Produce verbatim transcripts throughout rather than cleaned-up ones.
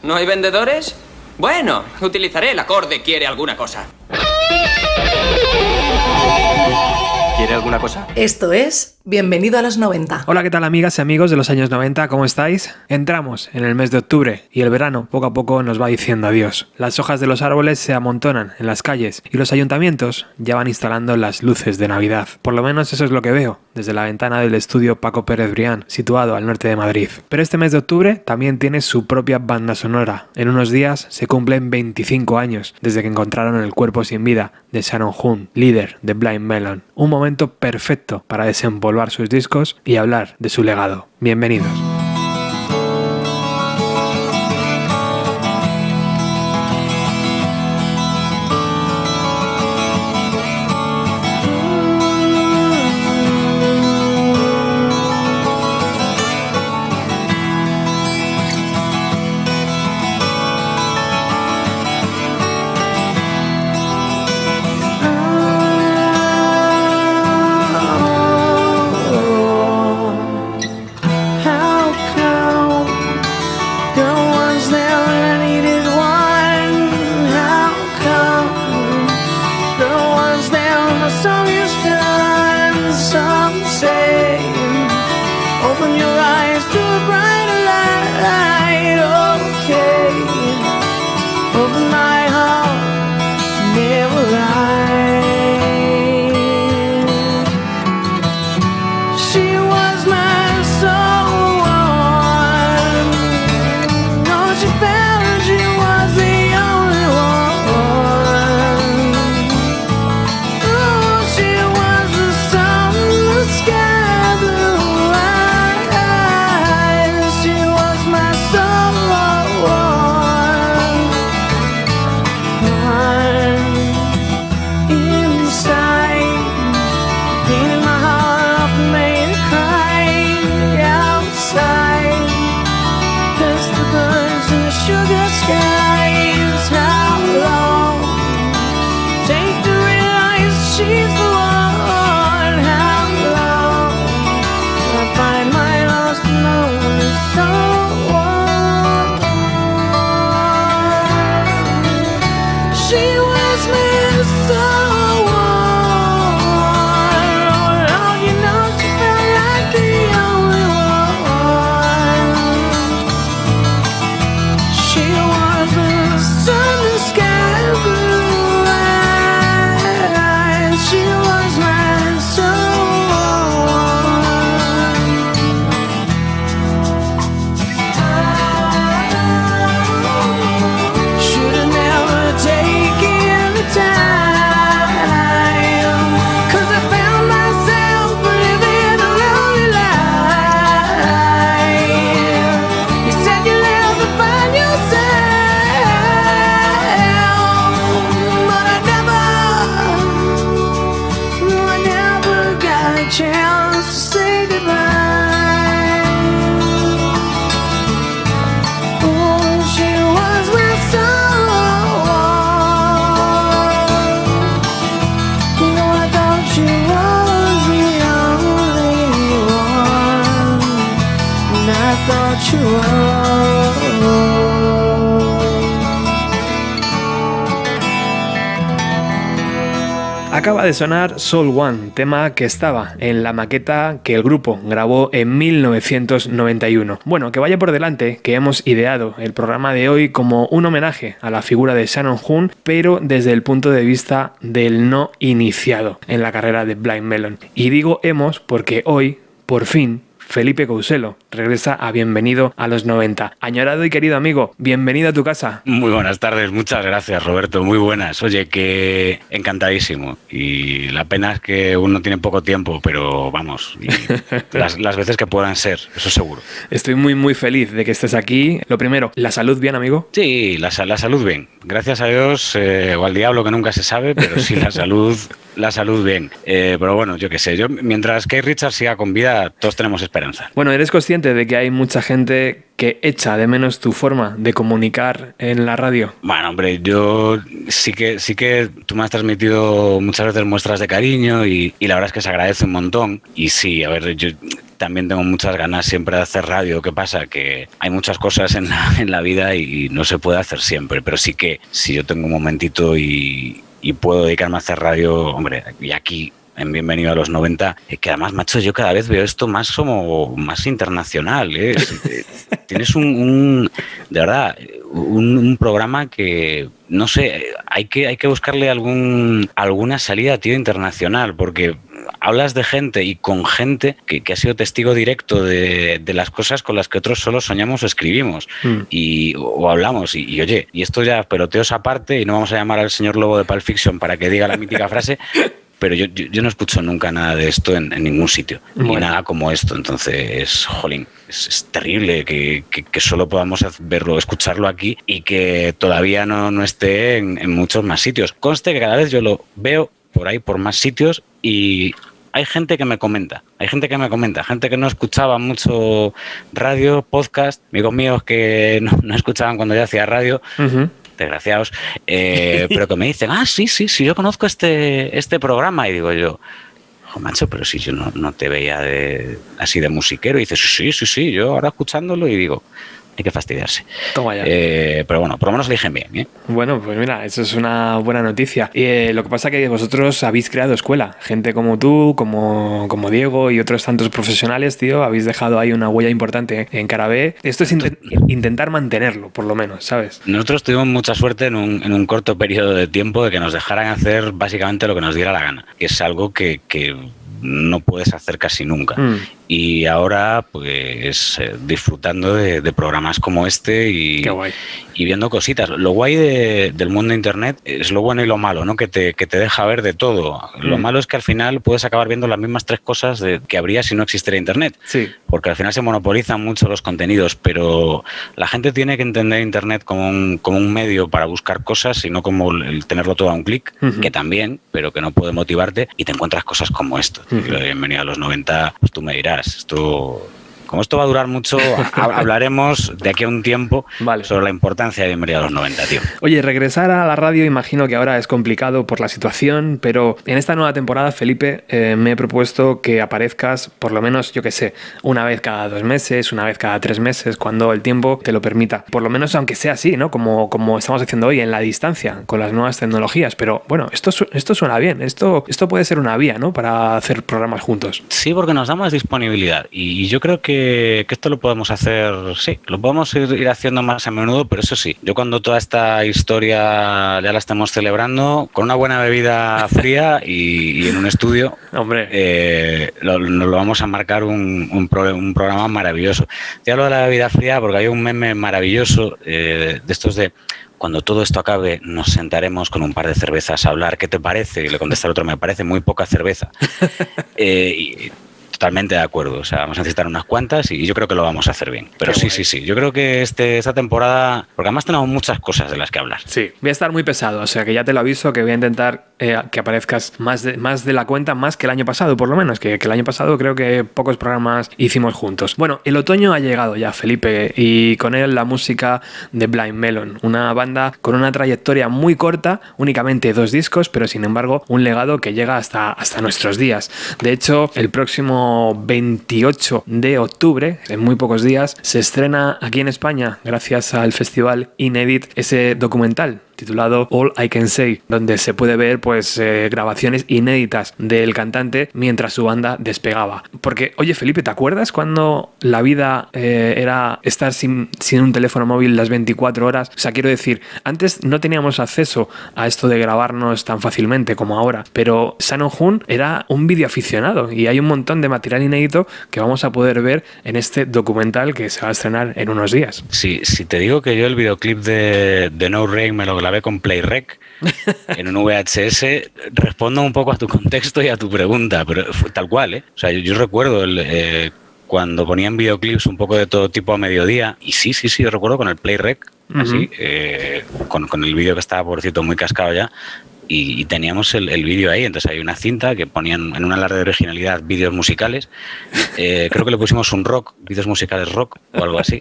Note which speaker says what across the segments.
Speaker 1: ¿No hay vendedores? Bueno, utilizaré el acorde quiere alguna cosa. ¿Quiere alguna cosa?
Speaker 2: Esto es Bienvenido a los noventa.
Speaker 3: Hola, ¿qué tal amigas y amigos de los años noventa? ¿Cómo estáis? Entramos en el mes de octubre y el verano poco a poco nos va diciendo adiós. Las hojas de los árboles se amontonan en las calles y los ayuntamientos ya van instalando las luces de Navidad. Por lo menos eso es lo que veo desde la ventana del estudio Paco Pérez Brián, situado al norte de Madrid. Pero este mes de octubre también tiene su propia banda sonora. En unos días se cumplen veinticinco años desde que encontraron el cuerpo sin vida de Sharon Hoon, líder de Blind Melon. Un momento perfecto para desempolvar sus discos y hablar de su legado. Bienvenidos. Acaba de sonar Soul One, tema que estaba en la maqueta que el grupo grabó en mil novecientos noventa y uno. Bueno, que vaya por delante que hemos ideado el programa de hoy como un homenaje a la figura de Sharon Hoon, pero desde el punto de vista del no iniciado en la carrera de Blind Melon. Y digo hemos porque hoy, por fin, Felipe Couselo regresa a Bienvenido a los noventa. Añorado y querido amigo, bienvenido a tu casa.
Speaker 4: Muy buenas tardes, muchas gracias Roberto, muy buenas. Oye, que encantadísimo. Y la pena es que uno tiene poco tiempo, pero vamos, y las, las veces que puedan ser, eso seguro.
Speaker 3: Estoy muy muy feliz de que estés aquí. Lo primero, ¿la salud bien, amigo?
Speaker 4: Sí, la, la salud bien. Gracias a Dios, eh, o al diablo que nunca se sabe, pero sí la salud... La salud bien, eh, pero bueno, yo qué sé, yo mientras Keith Richards siga con vida, todos tenemos esperanza.
Speaker 3: Bueno, ¿eres consciente de que hay mucha gente que echa de menos tu forma de comunicar en la radio?
Speaker 4: Bueno, hombre, yo sí que sí que tú me has transmitido muchas veces muestras de cariño y, y la verdad es que se agradece un montón. Y sí, a ver, yo también tengo muchas ganas siempre de hacer radio. ¿Qué pasa? Que hay muchas cosas en la, en la vida y no se puede hacer siempre, pero sí que si yo tengo un momentito y, y puedo dedicarme a hacer radio, hombre, y aquí en Bienvenido a los noventa, que además, macho, yo cada vez veo esto más como más internacional, ¿eh? Tienes un, un, de verdad, un, un programa que, no sé, hay que, hay que buscarle algún, alguna salida, tío, internacional, porque hablas de gente y con gente que, que ha sido testigo directo de, de las cosas con las que otros solo soñamos o escribimos mm. y, o hablamos. Y, y oye, y esto ya peloteos aparte, y no vamos a llamar al señor Lobo de Pulp Fiction para que diga la mítica frase, pero yo, yo, yo no escucho nunca nada de esto en, en ningún sitio, bueno. ni nada como esto. Entonces, jolín, es, es terrible que, que, que solo podamos verlo, escucharlo aquí y que todavía no, no esté en, en muchos más sitios. Conste que cada vez yo lo veo por ahí, por más sitios, y hay gente que me comenta, hay gente que me comenta, gente que no escuchaba mucho radio, podcast, amigos míos que no, no escuchaban cuando yo hacía radio, uh-huh. desgraciados, eh, pero que me dicen, ah, sí, sí, sí, yo conozco este, este programa, y digo yo, oh, macho, pero si yo no, no te veía de, así de musiquero, y dices, sí, sí, sí, yo ahora escuchándolo, y digo, hay que fastidiarse.
Speaker 3: Toma ya.
Speaker 4: Eh, pero bueno, por lo menos eligen bien, ¿eh?
Speaker 3: Bueno, pues mira, eso es una buena noticia. Y eh, lo que pasa es que vosotros habéis creado escuela. Gente como tú, como, como Diego y otros tantos profesionales, tío, habéis dejado ahí una huella importante en Carabé. Esto es int- intentar mantenerlo, por lo menos, ¿sabes?
Speaker 4: Nosotros tuvimos mucha suerte en un, en un corto periodo de tiempo de que nos dejaran hacer básicamente lo que nos diera la gana. Que es algo que... que no puedes hacer casi nunca. Mm. Y ahora, pues, eh, disfrutando de, de programas como este y,
Speaker 3: Qué guay.
Speaker 4: y viendo cositas. Lo guay de, del mundo de Internet es lo bueno y lo malo, ¿no? Que te, que te deja ver de todo. Mm. Lo malo es que al final puedes acabar viendo las mismas tres cosas de, que habría si no existiera Internet.
Speaker 3: Sí.
Speaker 4: Porque al final se monopolizan mucho los contenidos, pero la gente tiene que entender Internet como un, como un medio para buscar cosas y no como el tenerlo todo a un clic, uh-huh. que también, pero que no puede motivarte, y te encuentras cosas como esto. Uh-huh. Bienvenido a los noventa, pues tú me dirás, esto... Como esto va a durar mucho, hablaremos de aquí a un tiempo vale. sobre la importancia de Bienvenido a los noventa, tío.
Speaker 3: Oye, regresar a la radio imagino que ahora es complicado por la situación, pero en esta nueva temporada, Felipe, eh, me he propuesto que aparezcas por lo menos, yo qué sé, una vez cada dos meses, una vez cada tres meses, cuando el tiempo te lo permita. Por lo menos aunque sea así, ¿no? Como, como estamos haciendo hoy, en la distancia, con las nuevas tecnologías. Pero bueno, esto, esto suena bien, esto, esto puede ser una vía, ¿no? Para hacer programas juntos.
Speaker 4: Sí, porque nos da más disponibilidad y, y yo creo que Que, que esto lo podemos hacer, sí, lo podemos ir, ir haciendo más a menudo, pero eso sí, yo cuando toda esta historia ya la estamos celebrando, con una buena bebida fría y, y en un estudio,
Speaker 3: hombre,
Speaker 4: eh, lo, nos lo vamos a marcar un, un, pro, un programa maravilloso. Te hablo de la bebida fría porque hay un meme maravilloso eh, de estos de... Cuando todo esto acabe, nos sentaremos con un par de cervezas a hablar. ¿Qué te parece? Y le contesta el otro, me parece muy poca cerveza. eh, y, Totalmente de acuerdo, o sea, vamos a necesitar unas cuantas y yo creo que lo vamos a hacer bien. Pero Qué sí, guay. sí, sí, yo creo que este, esta temporada, porque además tenemos muchas cosas de las que hablar.
Speaker 3: Sí, voy a estar muy pesado, o sea que ya te lo aviso que voy a intentar eh, que aparezcas más de, más de la cuenta, más que el año pasado por lo menos, que, que el año pasado creo que pocos programas hicimos juntos. Bueno, el otoño ha llegado ya, Felipe, y con él la música de Blind Melon, una banda con una trayectoria muy corta, únicamente dos discos, pero sin embargo un legado que llega hasta, hasta nuestros días. De hecho, el próximo veintiocho de octubre, en muy pocos días, se estrena aquí en España, gracias al festival Inedit, ese documental titulado All I Can Say, donde se puede ver pues eh, grabaciones inéditas del cantante mientras su banda despegaba. Porque, oye Felipe, ¿te acuerdas cuando la vida eh, era estar sin, sin un teléfono móvil las veinticuatro horas? O sea, quiero decir, antes no teníamos acceso a esto de grabarnos tan fácilmente como ahora, pero Shannon Hoon era un vídeo aficionado y hay un montón de material inédito que vamos a poder ver en este documental que se va a estrenar en unos días.
Speaker 4: Sí, si te digo que yo el videoclip de, de No Rain me lo grabé con PlayRec en un V H S, respondo un poco a tu contexto y a tu pregunta, pero fue tal cual, ¿eh? O sea, yo, yo recuerdo el, eh, cuando ponían videoclips un poco de todo tipo a mediodía, y sí, sí, sí, yo recuerdo con el PlayRec, uh-huh. así, eh, con, con el vídeo que estaba, por cierto, muy cascado ya, y, y teníamos el, el vídeo ahí, entonces hay una cinta que ponían en una alarde de originalidad vídeos musicales, eh, creo que le pusimos un rock, vídeos musicales rock o algo así,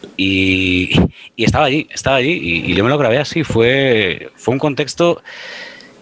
Speaker 4: y, y estaba allí, estaba allí, y, y yo me lo grabé así, fue, fue un contexto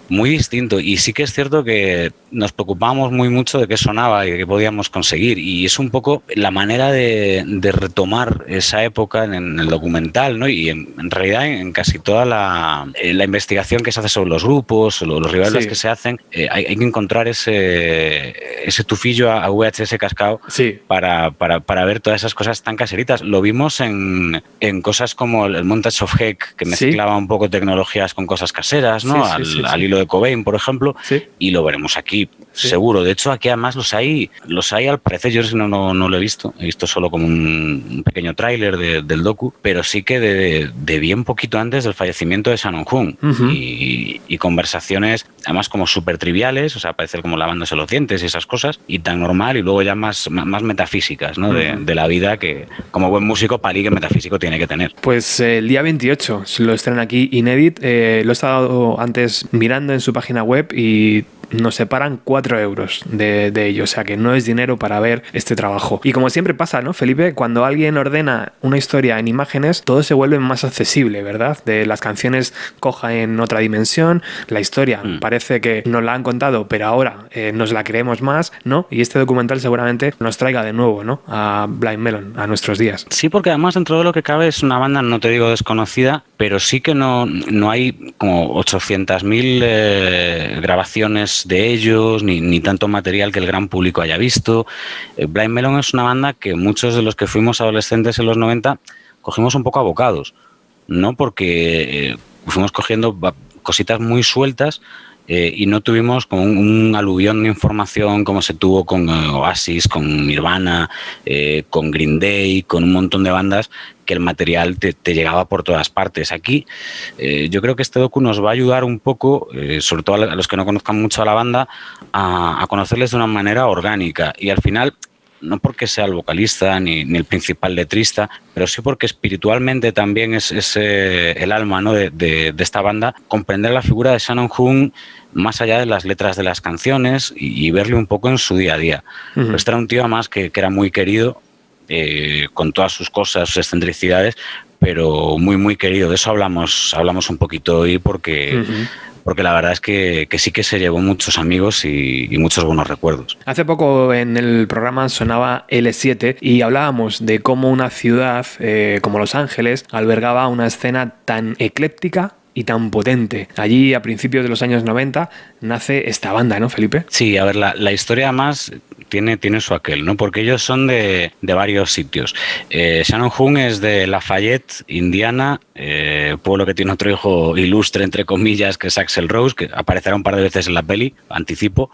Speaker 4: muy distinto. Y sí que es cierto que nos preocupábamos muy mucho de qué sonaba y de qué podíamos conseguir. Y es un poco la manera de, de retomar esa época en, en el documental, ¿no? Y en, en realidad en casi toda la, la investigación que se hace sobre los grupos, los, los rivales sí. que se hacen, eh, hay, hay que encontrar ese, ese tufillo a, a V H S cascado sí. para, para, para ver todas esas cosas tan caseritas. Lo vimos en, en cosas como el Montage of Heck, que mezclaba sí. un poco tecnologías con cosas caseras, ¿no? Sí, sí, al, sí, sí. al hilo de Cobain, por ejemplo, sí. y lo veremos aquí, sí. seguro. De hecho, aquí además los hay, los hay al parecer, yo no, no, no lo he visto, he visto solo como un, un pequeño tráiler de, del docu, pero sí que de, de bien poquito antes del fallecimiento de Shannon Hoon, uh-huh. y, y conversaciones además como súper triviales, o sea, parece como lavándose los dientes y esas cosas, y tan normal, y luego ya más, más metafísicas, ¿no? De, uh-huh. de la vida, que como buen músico, palique metafísico tiene que tener.
Speaker 3: Pues eh, el día veintiocho lo estrenan aquí Inédit, eh, lo he estado antes mirando en su página web y nos separan cuatro euros de, de ello, o sea que no es dinero para ver este trabajo. Y como siempre pasa, ¿no, Felipe? Cuando alguien ordena una historia en imágenes, todo se vuelve más accesible, ¿verdad? De las canciones coja en otra dimensión, la historia mm. parece que nos la han contado, pero ahora eh, nos la creemos más, ¿no? Y este documental seguramente nos traiga de nuevo, ¿no? A Blind Melon, a nuestros días.
Speaker 4: Sí, porque además dentro de lo que cabe es una banda, no te digo desconocida, pero sí que no, no hay como ochocientas mil eh, grabaciones de ellos, ni, ni tanto material que el gran público haya visto. Eh, Blind Melon es una banda que muchos de los que fuimos adolescentes en los noventa cogimos un poco a bocados, ¿no? Porque eh, fuimos cogiendo cositas muy sueltas eh, y no tuvimos como un, un aluvión de información como se tuvo con eh, Oasis, con Nirvana, eh, con Green Day, con un montón de bandas que el material te, te llegaba por todas partes. Aquí eh, yo creo que este docu nos va a ayudar un poco, eh, sobre todo a los que no conozcan mucho a la banda, a, a conocerles de una manera orgánica. Y al final, no porque sea el vocalista ni, ni el principal letrista, pero sí porque espiritualmente también es, es eh, el alma, ¿no? de, de, de esta banda, comprender la figura de Shannon Hoon más allá de las letras de las canciones y, y verle un poco en su día a día. Uh-huh. Pero este era un tío además que, que era muy querido, Eh, con todas sus cosas, sus excentricidades, pero muy, muy querido. De eso hablamos, hablamos un poquito hoy porque, uh-huh. porque la verdad es que, que sí que se llevó muchos amigos y, y muchos buenos recuerdos.
Speaker 3: Hace poco en el programa sonaba ele siete y hablábamos de cómo una ciudad eh, como Los Ángeles albergaba una escena tan ecléptica y tan potente. Allí, a principios de los años noventa, nace esta banda, ¿no, Felipe?
Speaker 4: Sí, a ver, la, la historia más tiene, tiene su aquel, ¿no? Porque ellos son de, de varios sitios. Eh, Shannon Hoon es de Lafayette, Indiana, eh, pueblo que tiene otro hijo ilustre, entre comillas, que es Axl Rose, que aparecerá un par de veces en la peli, anticipo,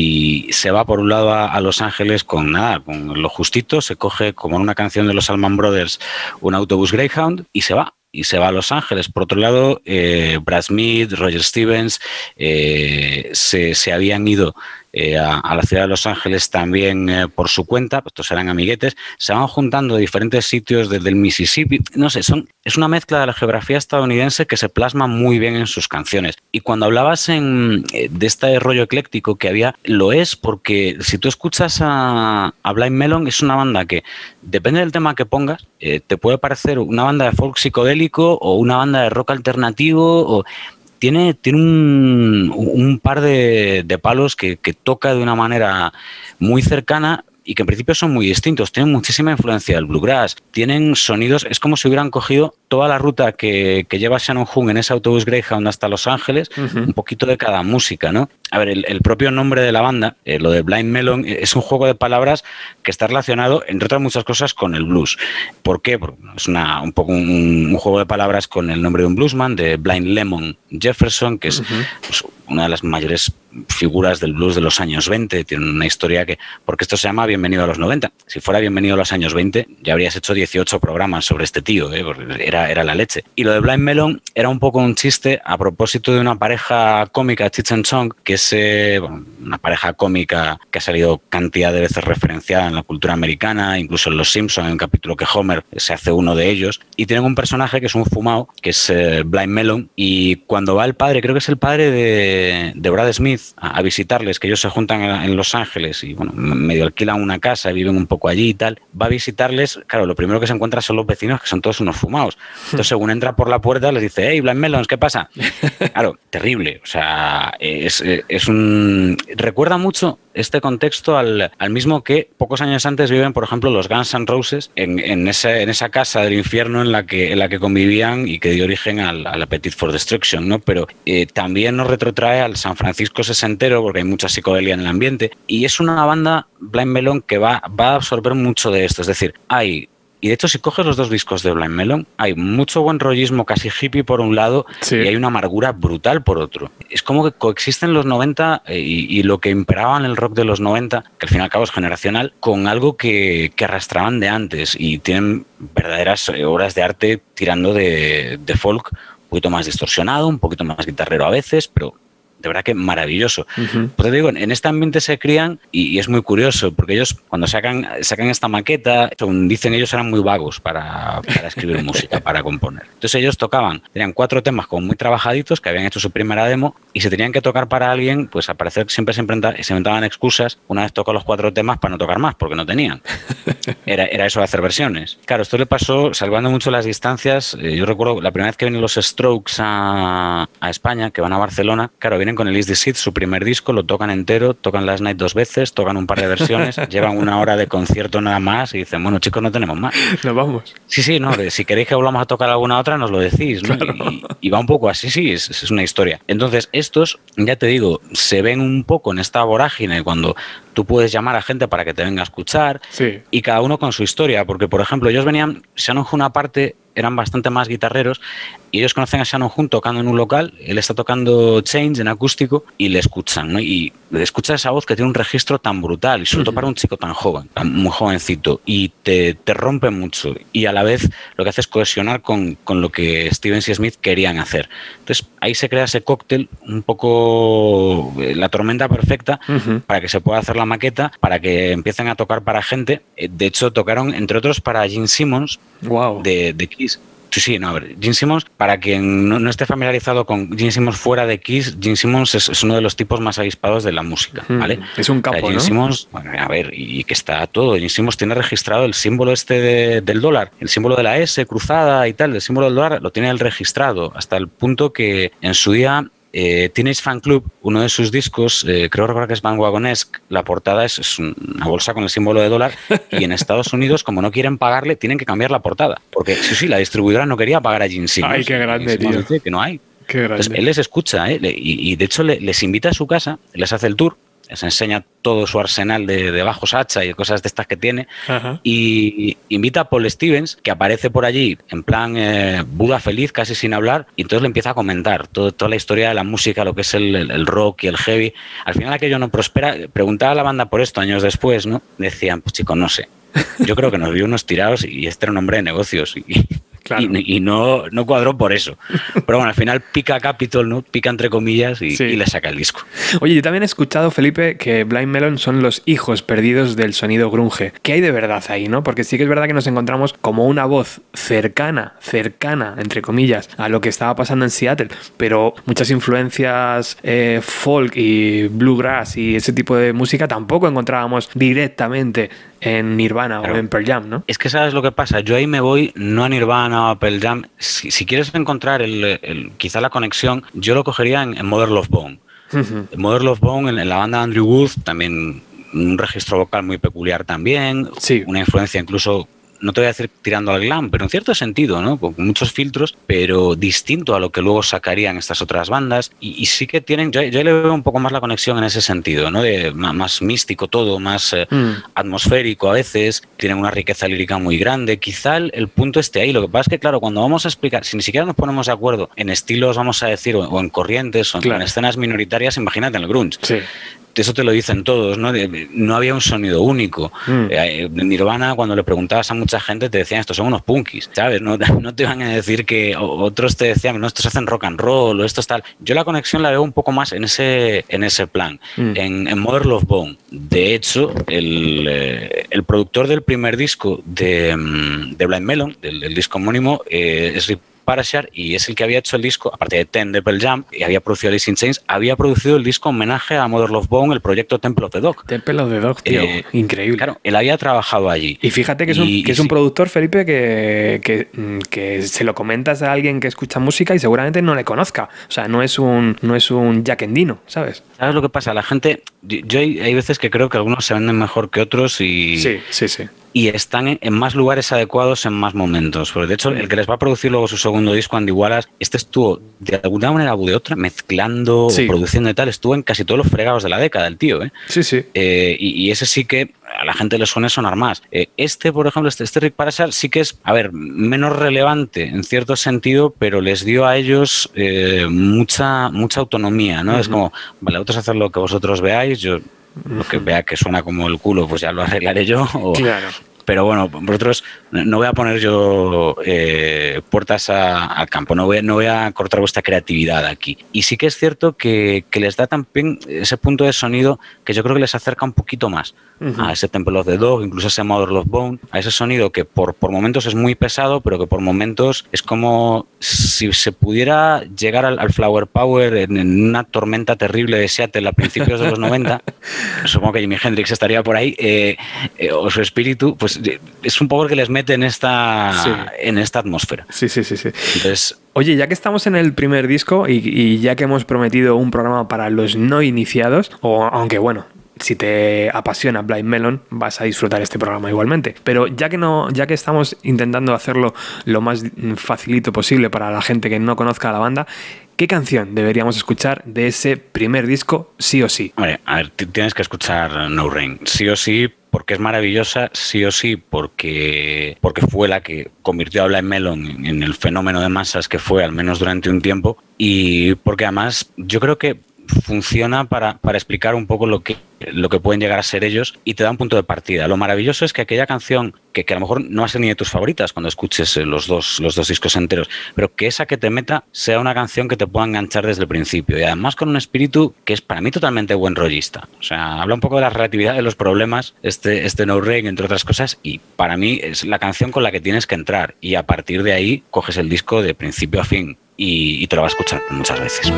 Speaker 4: y se va por un lado a, a Los Ángeles con nada, con lo justito, se coge, como en una canción de los Allman Brothers, un autobús Greyhound y se va. Y se va a Los Ángeles. Por otro lado, eh, Brad Smith, Roger Stevens eh, se, se habían ido eh, a, a la ciudad de Los Ángeles también eh, por su cuenta, pues estos eran amiguetes, se van juntando de diferentes sitios desde el Mississippi, no sé, son, es una mezcla de la geografía estadounidense que se plasma muy bien en sus canciones. Y cuando hablabas en, de este rollo ecléctico que había, lo es porque si tú escuchas a, a Blind Melon, es una banda que, depende del tema que pongas, eh, te puede parecer una banda de folk psicodélico o una banda de rock alternativo, o tiene, tiene un, un par de, de palos que, que toca de una manera muy cercana y que en principio son muy distintos. Tienen muchísima influencia del bluegrass, tienen sonidos, es como si hubieran cogido toda la ruta que, que lleva Shannon Hoon en ese autobús Greyhound hasta Los Ángeles, uh-huh. un poquito de cada música, ¿no? A ver, el, el propio nombre de la banda, eh, lo de Blind Melon, es un juego de palabras que está relacionado, entre otras muchas cosas, con el blues. ¿Por qué? Porque es una, un poco un, un juego de palabras con el nombre de un bluesman, de Blind Lemon Jefferson, que es uh-huh. pues, una de las mayores figuras del blues de los años veinte. Tiene una historia que... Porque esto se llama Bienvenido a los noventa. Si fuera Bienvenido a los años veinte, ya habrías hecho dieciocho programas sobre este tío, ¿eh? Porque era, era la leche. Y lo de Blind Melon era un poco un chiste a propósito de una pareja cómica, Cheech and Chong, que es eh, bueno, una pareja cómica que ha salido cantidad de veces referenciada en la cultura americana, incluso en Los Simpson, en un capítulo que Homer se hace uno de ellos. Y tienen un personaje que es un fumao, que es eh, Blind Melon, y cuando va el padre, creo que es el padre de, de Brad Smith, a, a visitarles, que ellos se juntan en, en Los Ángeles y bueno, medio alquilan una casa, viven un poco allí y tal, va a visitarles, claro, lo primero que se encuentra son los vecinos, que son todos unos fumaos. Entonces, según entra por la puerta, les dice, hey, Blind Melons, ¿qué pasa? Claro, terrible. O sea, es, es un... Recuerda mucho este contexto al, al mismo que pocos años antes viven, por ejemplo, los Guns N' Roses en, en, ese, en esa casa del infierno en la que, en la que convivían y que dio origen al, al Appetite for Destruction, ¿no? Pero eh, también nos retrotrae al San Francisco sesentero, porque hay mucha psicodelia en el ambiente, y es una banda, Blind Melon, que va, va a absorber mucho de esto. Es decir, hay... Y de hecho, si coges los dos discos de Blind Melon, hay mucho buen rollismo casi hippie por un lado, sí, y hay una amargura brutal por otro. Es como que coexisten los noventa y, y lo que imperaba en el rock de los noventa, que al fin y al cabo es generacional, con algo que, que arrastraban de antes, y tienen verdaderas obras de arte tirando de, de folk, un poquito más distorsionado, un poquito más guitarrero a veces, pero... de verdad que maravilloso. Uh-huh. Pues te digo, en este ambiente se crían y, y es muy curioso, porque ellos cuando sacan, sacan esta maqueta, según dicen ellos, eran muy vagos para, para escribir música, para componer. Entonces ellos tocaban, tenían cuatro temas como muy trabajaditos, que habían hecho su primera demo, y se tenían que tocar para alguien, pues al parecer siempre se, inventa, se inventaban excusas una vez tocó los cuatro temas para no tocar más, porque no tenían. Era, era eso de hacer versiones. Claro, esto le pasó salvando mucho las distancias. Eh, yo recuerdo la primera vez que vienen los Strokes a, a España, que van a Barcelona, claro, vienen con el Is the Seed, su primer disco, lo tocan entero, tocan Last Night dos veces, tocan un par de versiones, llevan una hora de concierto nada más y dicen, bueno, chicos, no tenemos más.
Speaker 3: Nos vamos.
Speaker 4: Sí, sí, no, si queréis que volvamos a tocar alguna otra, nos lo decís, ¿no? Claro. Y, y va un poco así, sí, es, es una historia. Entonces, estos, ya te digo, se ven un poco en esta vorágine cuando tú puedes llamar a gente para que te venga a escuchar, sí, y cada uno con su historia, porque, por ejemplo, ellos venían, Shannon Hoon aparte, eran bastante más guitarreros, y ellos conocen a Shannon Hoon tocando en un local, él está tocando Change en acústico, y le escuchan, ¿no? Y le escuchas esa voz que tiene un registro tan brutal, y sobre todo uh-huh. para un chico tan joven, tan, muy jovencito, y te, te rompe mucho, y a la vez lo que hace es cohesionar con, con lo que Stevens y Smith querían hacer. Entonces ahí se crea ese cóctel, un poco la tormenta perfecta, uh-huh. para que se pueda hacer la maqueta, para que empiecen a tocar para gente. De hecho, tocaron, entre otros, para Gene Simmons, wow. de, de Kiss. Sí, sí, no, a ver, Gene Simmons, para quien no, no esté familiarizado con Gene Simmons fuera de Kiss, Gene Simmons es, es uno de los tipos más avispados de la música, ¿vale?
Speaker 3: Es un capo, o sea, Gene ¿no?
Speaker 4: Simmons, bueno, a ver, y que está todo. Gene Simmons tiene registrado el símbolo este de, del dólar, el símbolo de la S cruzada y tal, el símbolo del dólar, lo tiene él registrado, hasta el punto que en su día... Eh, Teenage Fan Club, uno de sus discos, eh, creo recordar que es Bandwagonesque, la portada es, es una bolsa con el símbolo de dólar, y en Estados Unidos, como no quieren pagarle, tienen que cambiar la portada, porque sí, sí, la distribuidora no quería pagar a Gene Simmons.
Speaker 3: Ay, qué grande, tío.
Speaker 4: Dice que no hay.
Speaker 3: Qué grande.
Speaker 4: Entonces, él les escucha, ¿eh? y, y de hecho le, les invita a su casa, les hace el tour, les enseña todo su arsenal de, de bajos hacha y cosas de estas que tiene, uh-huh. y invita a Paul Stevens, que aparece por allí en plan eh, Buda feliz, casi sin hablar, y entonces le empieza a comentar todo, toda la historia de la música, lo que es el, el, el rock y el heavy. Al final aquello no prospera. Preguntaba a la banda por esto años después, ¿no? Decían, pues chicos, no sé, yo creo que nos vio unos tirados y este era un hombre de negocios y... Claro. Y, y no, no cuadró por eso. Pero bueno, al final pica Capitol, ¿no? Pica entre comillas y, sí. y le saca el disco.
Speaker 3: Oye, yo también he escuchado, Felipe, que Blind Melon son los hijos perdidos del sonido grunge. ¿Qué hay de verdad ahí, no? Porque sí que es verdad que nos encontramos como una voz cercana, cercana, entre comillas, a lo que estaba pasando en Seattle, pero muchas influencias eh, folk y bluegrass y ese tipo de música tampoco encontrábamos directamente en Nirvana, claro, o en Pearl Jam, ¿no?
Speaker 4: Es que ¿sabes lo que pasa? Yo ahí me voy no a Nirvana o a Pearl Jam. Si, si quieres encontrar el, el, quizá la conexión, yo lo cogería en, en Mother Love Bone. Uh-huh. Mother Love Bone, en, en la banda de Andrew Wood, también un registro vocal muy peculiar también, sí. Una influencia incluso... no te voy a decir tirando al glam, pero en cierto sentido, ¿no? Con muchos filtros, pero distinto a lo que luego sacarían estas otras bandas. Y, y sí que tienen, yo, yo le veo un poco más la conexión en ese sentido, ¿no? De más, más místico todo, más eh, mm. atmosférico a veces, tienen una riqueza lírica muy grande. Quizá el, el punto esté ahí. Lo que pasa es que, claro, cuando vamos a explicar, si ni siquiera nos ponemos de acuerdo en estilos, vamos a decir, o, o en corrientes, o claro. en escenas minoritarias, imagínate en el grunge. Sí. Eso te lo dicen todos, ¿no? No había un sonido único. Mm. En Nirvana, cuando le preguntabas a mucha gente, te decían, estos son unos punkis, ¿sabes? No, no te van a decir que... Otros te decían, no, estos hacen rock and roll o esto es tal. Yo la conexión la veo un poco más en ese, en ese plan. Mm. En, en Mother Love Bone. De hecho, el, el productor del primer disco de, de Blind Melon, del, del disco homónimo, eh, es Rick Parashar, y es el que había hecho el disco, aparte de Ten de Pearl Jam, y había producido Alice in Chains, había producido el disco homenaje a Mother Love Bone, el proyecto Temple of the Dog.
Speaker 3: Temple of the Dog, tío, eh, increíble.
Speaker 4: Claro, él había trabajado allí.
Speaker 3: Y fíjate que es un, y, que es un sí. productor, Felipe, que, que, que se lo comentas a alguien que escucha música y seguramente no le conozca. O sea, no es un, no es un Jack Endino, ¿sabes?
Speaker 4: ¿Sabes lo que pasa? La gente, yo hay, hay veces que creo que algunos se venden mejor que otros y...
Speaker 3: Sí, sí, sí.
Speaker 4: Y están en, en más lugares adecuados en más momentos. Porque de hecho, el que les va a producir luego su segundo disco, Andy Wallace, este estuvo de alguna manera u de otra mezclando, sí. produciendo y tal, estuvo en casi todos los fregados de la década, el tío, ¿eh?
Speaker 3: Sí, sí.
Speaker 4: Eh, y, y ese sí que a la gente le suele sonar más. Eh, este, por ejemplo, este, este Rick Parashar sí que es, a ver, menos relevante en cierto sentido, pero les dio a ellos eh, mucha, mucha autonomía, ¿no? Uh-huh. Es como, vale, vosotros haced lo que vosotros veáis, yo lo que vea que suena como el culo, pues ya lo arreglaré yo. O,
Speaker 3: claro.
Speaker 4: Pero bueno, vosotros no voy a poner yo eh, puertas a, al campo, no voy, no voy a cortar vuestra creatividad aquí. Y sí que es cierto que, que les da también ese punto de sonido que yo creo que les acerca un poquito más uh-huh. a ese Temple of the Dog, incluso a ese Mother Love Bone, a ese sonido que por, por momentos es muy pesado, pero que por momentos es como si se pudiera llegar al, al Flower Power en, en una tormenta terrible de Seattle a principios de los noventa, supongo que Jimi Hendrix estaría por ahí, eh, eh, o su espíritu, pues es un poco que les mete en esta, sí. en esta atmósfera.
Speaker 3: Sí, sí, sí, sí.
Speaker 4: Entonces,
Speaker 3: oye, ya que estamos en el primer disco y, y ya que hemos prometido un programa para los no iniciados, o aunque bueno, si te apasiona Blind Melon, vas a disfrutar este programa igualmente. Pero ya que no, ya que estamos intentando hacerlo lo más facilito posible para la gente que no conozca a la banda, ¿qué canción deberíamos escuchar de ese primer disco sí o sí?
Speaker 4: Hombre, a ver, tienes que escuchar No Rain, sí o sí, porque es maravillosa, sí o sí, porque, porque fue la que convirtió a Blind Melon en el fenómeno de masas que fue, al menos durante un tiempo, y porque además yo creo que funciona para, para explicar un poco lo que, lo que pueden llegar a ser ellos y te da un punto de partida. Lo maravilloso es que aquella canción, que, que a lo mejor no va a ser ni de tus favoritas cuando escuches los dos, los dos discos enteros, pero que esa que te meta sea una canción que te pueda enganchar desde el principio y además con un espíritu que es para mí totalmente buen rollista. O sea, habla un poco de la relatividad de los problemas, este, este No Rain, entre otras cosas, y para mí es la canción con la que tienes que entrar y a partir de ahí coges el disco de principio a fin y, y te lo vas a escuchar muchas veces.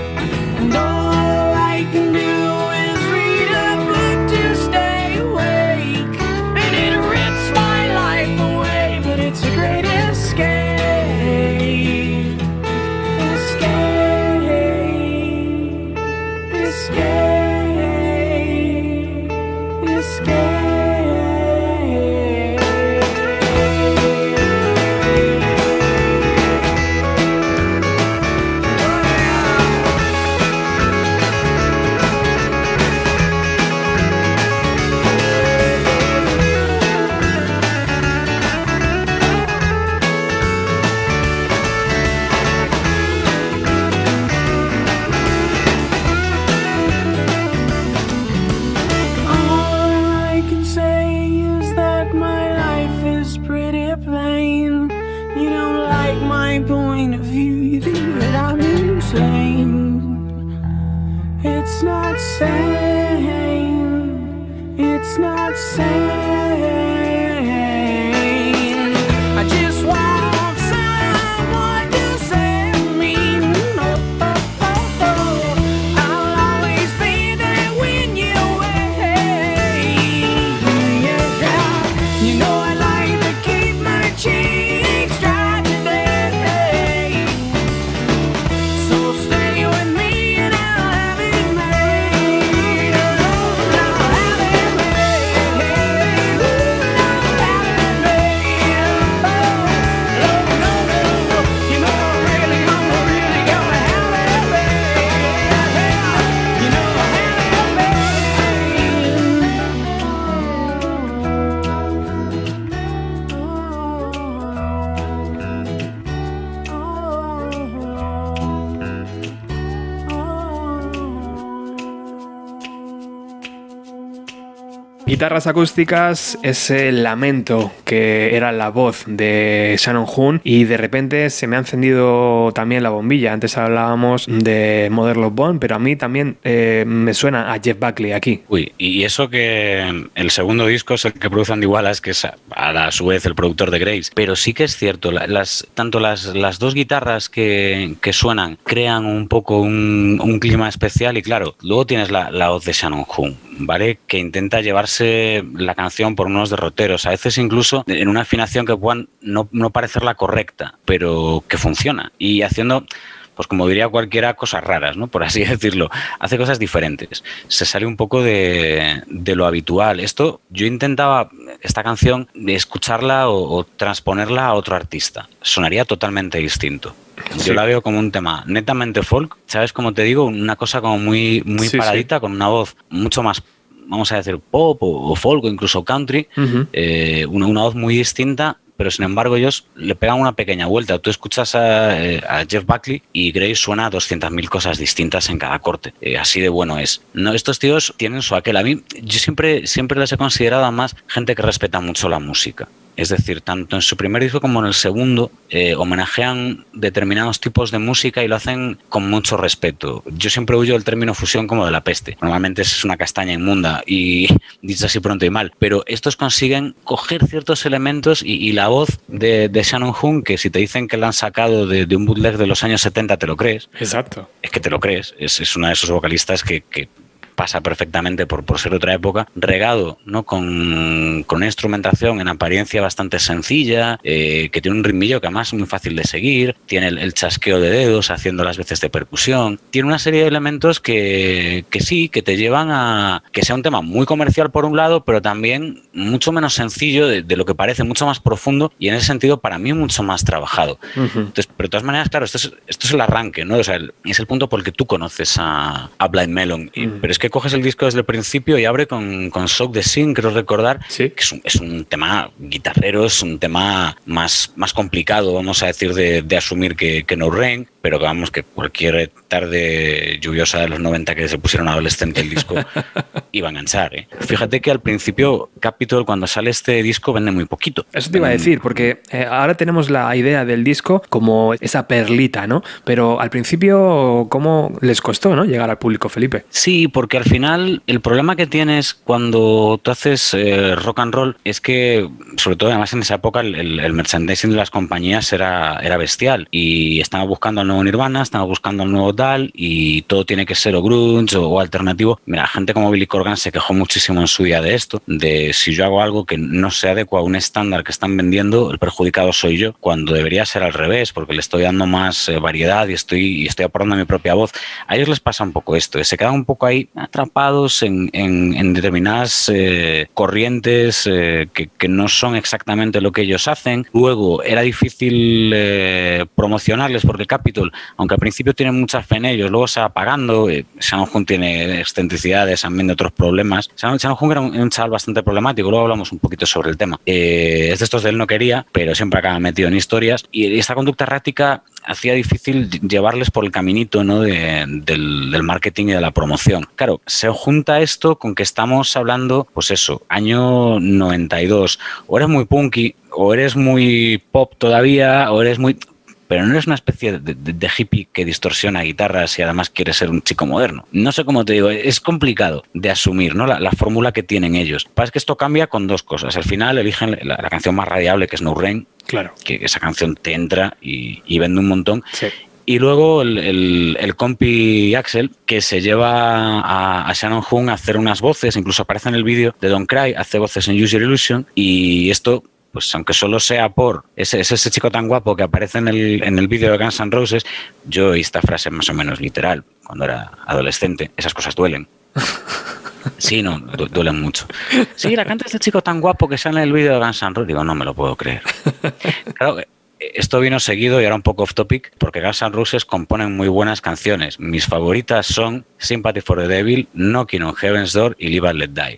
Speaker 5: Away. sane. It's not sane. I just want someone to save me. Oh, oh, oh, oh. I'll always be there when you're away. Yeah. You know I like to keep my cheeks dry today. So stay with me and I'll have it made. I'll have it made. I'll have it made. Oh, no, no, no. You know I really, I'm really gonna have it made. You know I have
Speaker 3: Guitarras acústicas, ese lamento que era la voz de Shannon Hoon, y de repente se me ha encendido también la bombilla. Antes hablábamos de Mother Love Bone, pero a mí también eh, me suena a Jeff Buckley aquí.
Speaker 4: Uy, y eso que el segundo disco es el que produce Andy Wallace, que es a, a su vez el productor de Grace, pero sí que es cierto, las, tanto las, las dos guitarras que, que suenan crean un poco un, un clima especial, y claro, luego tienes la, la voz de Shannon Hoon, ¿vale? Que intenta llevarse la canción por unos derroteros, a veces incluso en una afinación que puedan no, no parecer la correcta, pero que funciona, y haciendo, pues como diría cualquiera, cosas raras, ¿no? Por así decirlo. Hace cosas diferentes. Se sale un poco de, de lo habitual. Esto, yo intentaba, esta canción, escucharla o, o transponerla a otro artista. Sonaría totalmente distinto.
Speaker 3: Sí.
Speaker 4: Yo la veo como un tema netamente folk, ¿sabes? Como te digo, una cosa como muy, muy
Speaker 3: Sí,
Speaker 4: paradita,
Speaker 3: sí.
Speaker 4: con una voz mucho más, vamos a decir, pop o, o folk o incluso country,
Speaker 3: Uh-huh.
Speaker 4: eh, una, una voz muy distinta, pero sin embargo ellos le pegan una pequeña vuelta. Tú escuchas a, eh, a Jeff Buckley y Grace suena a doscientas mil cosas distintas en cada corte. Eh, así de bueno es. No, estos tíos tienen su aquel. A mí, yo siempre, siempre les he considerado más gente que respeta mucho la música. Es decir, tanto en su primer disco como en el segundo, eh, homenajean determinados tipos de música y lo hacen con mucho respeto. Yo siempre huyo del término fusión como de la peste. Normalmente es una castaña inmunda y dicho así pronto y mal. Pero estos consiguen coger ciertos elementos y, y la voz de, de Shannon Hoon, que si te dicen que la han sacado de, de un bootleg de los años setenta, te lo crees.
Speaker 3: Exacto.
Speaker 4: Es que te lo crees. Es, es una de esos vocalistas que... que pasa perfectamente por, por ser otra época, regado, ¿no? con, con una instrumentación en apariencia bastante sencilla, eh, que tiene un ritmillo que además es muy fácil de seguir, tiene el, el chasqueo de dedos haciendo las veces de percusión, tiene una serie de elementos que, que sí, que te llevan a que sea un tema muy comercial por un lado, pero también mucho menos sencillo de, de lo que parece, mucho más profundo y en ese sentido para mí mucho más trabajado. Uh-huh. Entonces, pero de todas maneras, claro, esto es, esto es el arranque, ¿no? O sea, el, es el punto por el que tú conoces a, a Blind Melon, y, uh-huh. pero es que que coges el disco desde el principio y abre con, con Shock the Scene, creo recordar,
Speaker 3: ¿Sí?
Speaker 4: que es un, es un tema guitarrero, es un tema más, más complicado, vamos a decir, de, de asumir que, que No Rain, pero que vamos, que cualquier tarde lluviosa de los noventa que se pusieron adolescente el disco iba a enganchar, ¿eh? Fíjate que al principio Capitol, cuando sale este disco, vende muy poquito.
Speaker 3: Eso te iba a decir, porque eh, ahora tenemos la idea del disco como esa perlita, ¿no? Pero al principio, ¿cómo les costó, ¿no? llegar al público, Felipe?
Speaker 4: Sí, porque al final el problema que tienes cuando tú haces eh, rock and roll es que, sobre todo además en esa época, el, el, el merchandising de las compañías era, era bestial y estaban buscando al nuevo Nirvana, estaban buscando al nuevo Dal y todo tiene que ser o grunge o, o alternativo. Mira, gente como Billy Corgan se quejó muchísimo en su día de esto, de si yo hago algo que no se adecua a un estándar que están vendiendo, el perjudicado soy yo, cuando debería ser al revés, porque le estoy dando más eh, variedad y estoy, y estoy aportando mi propia voz. A ellos les pasa un poco esto, se quedan un poco ahí atrapados en, en, en determinadas eh, corrientes eh, que, que no son exactamente lo que ellos hacen. Luego era difícil eh, promocionarles porque Capitol, aunque al principio tienen mucha fe en ellos, luego se va apagando. eh, Shannon Hoon tiene excentricidades, también de otros problemas. Shannon, Shannon Hoon era un, un chaval bastante problemático, luego hablamos un poquito sobre el tema. Eh, es de estos de él no quería, pero siempre acaba metido en historias, y esta conducta errática hacía difícil llevarles por el caminito, ¿no? de, del, del marketing y de la promoción. Claro, se junta esto con que estamos hablando, pues eso, año noventa y dos, o eres muy punky, o eres muy pop todavía, o eres muy... pero no eres una especie de, de, de hippie que distorsiona guitarras y además quiere ser un chico moderno. No sé cómo te digo, es complicado de asumir, ¿no? La, la fórmula que tienen ellos. Pasa que esto cambia con dos cosas. Al final eligen la, la canción más radiable, que es No Rain.
Speaker 3: Claro.
Speaker 4: Que esa canción te entra y, y vende un montón.
Speaker 3: Sí.
Speaker 4: Y luego el, el, el compi Axel, que se lleva a, a Shannon Hoon a hacer unas voces, incluso aparece en el vídeo de Don't Cry, hace voces en Use Your Illusion, y esto, pues aunque solo sea por ese, ese, ese chico tan guapo que aparece en el, en el vídeo de Guns N' Roses, yo oí esta frase más o menos literal cuando era adolescente, esas cosas duelen. Sí, no, du duelen mucho. Sí, la canta este chico tan guapo que sale en el vídeo de Guns N' Roses, digo, no me lo puedo creer. Claro, esto vino seguido y ahora un poco off topic, porque Guns N' Roses componen muy buenas canciones. Mis favoritas son Sympathy for the Devil, Knocking on Heaven's Door y Live and Let Die.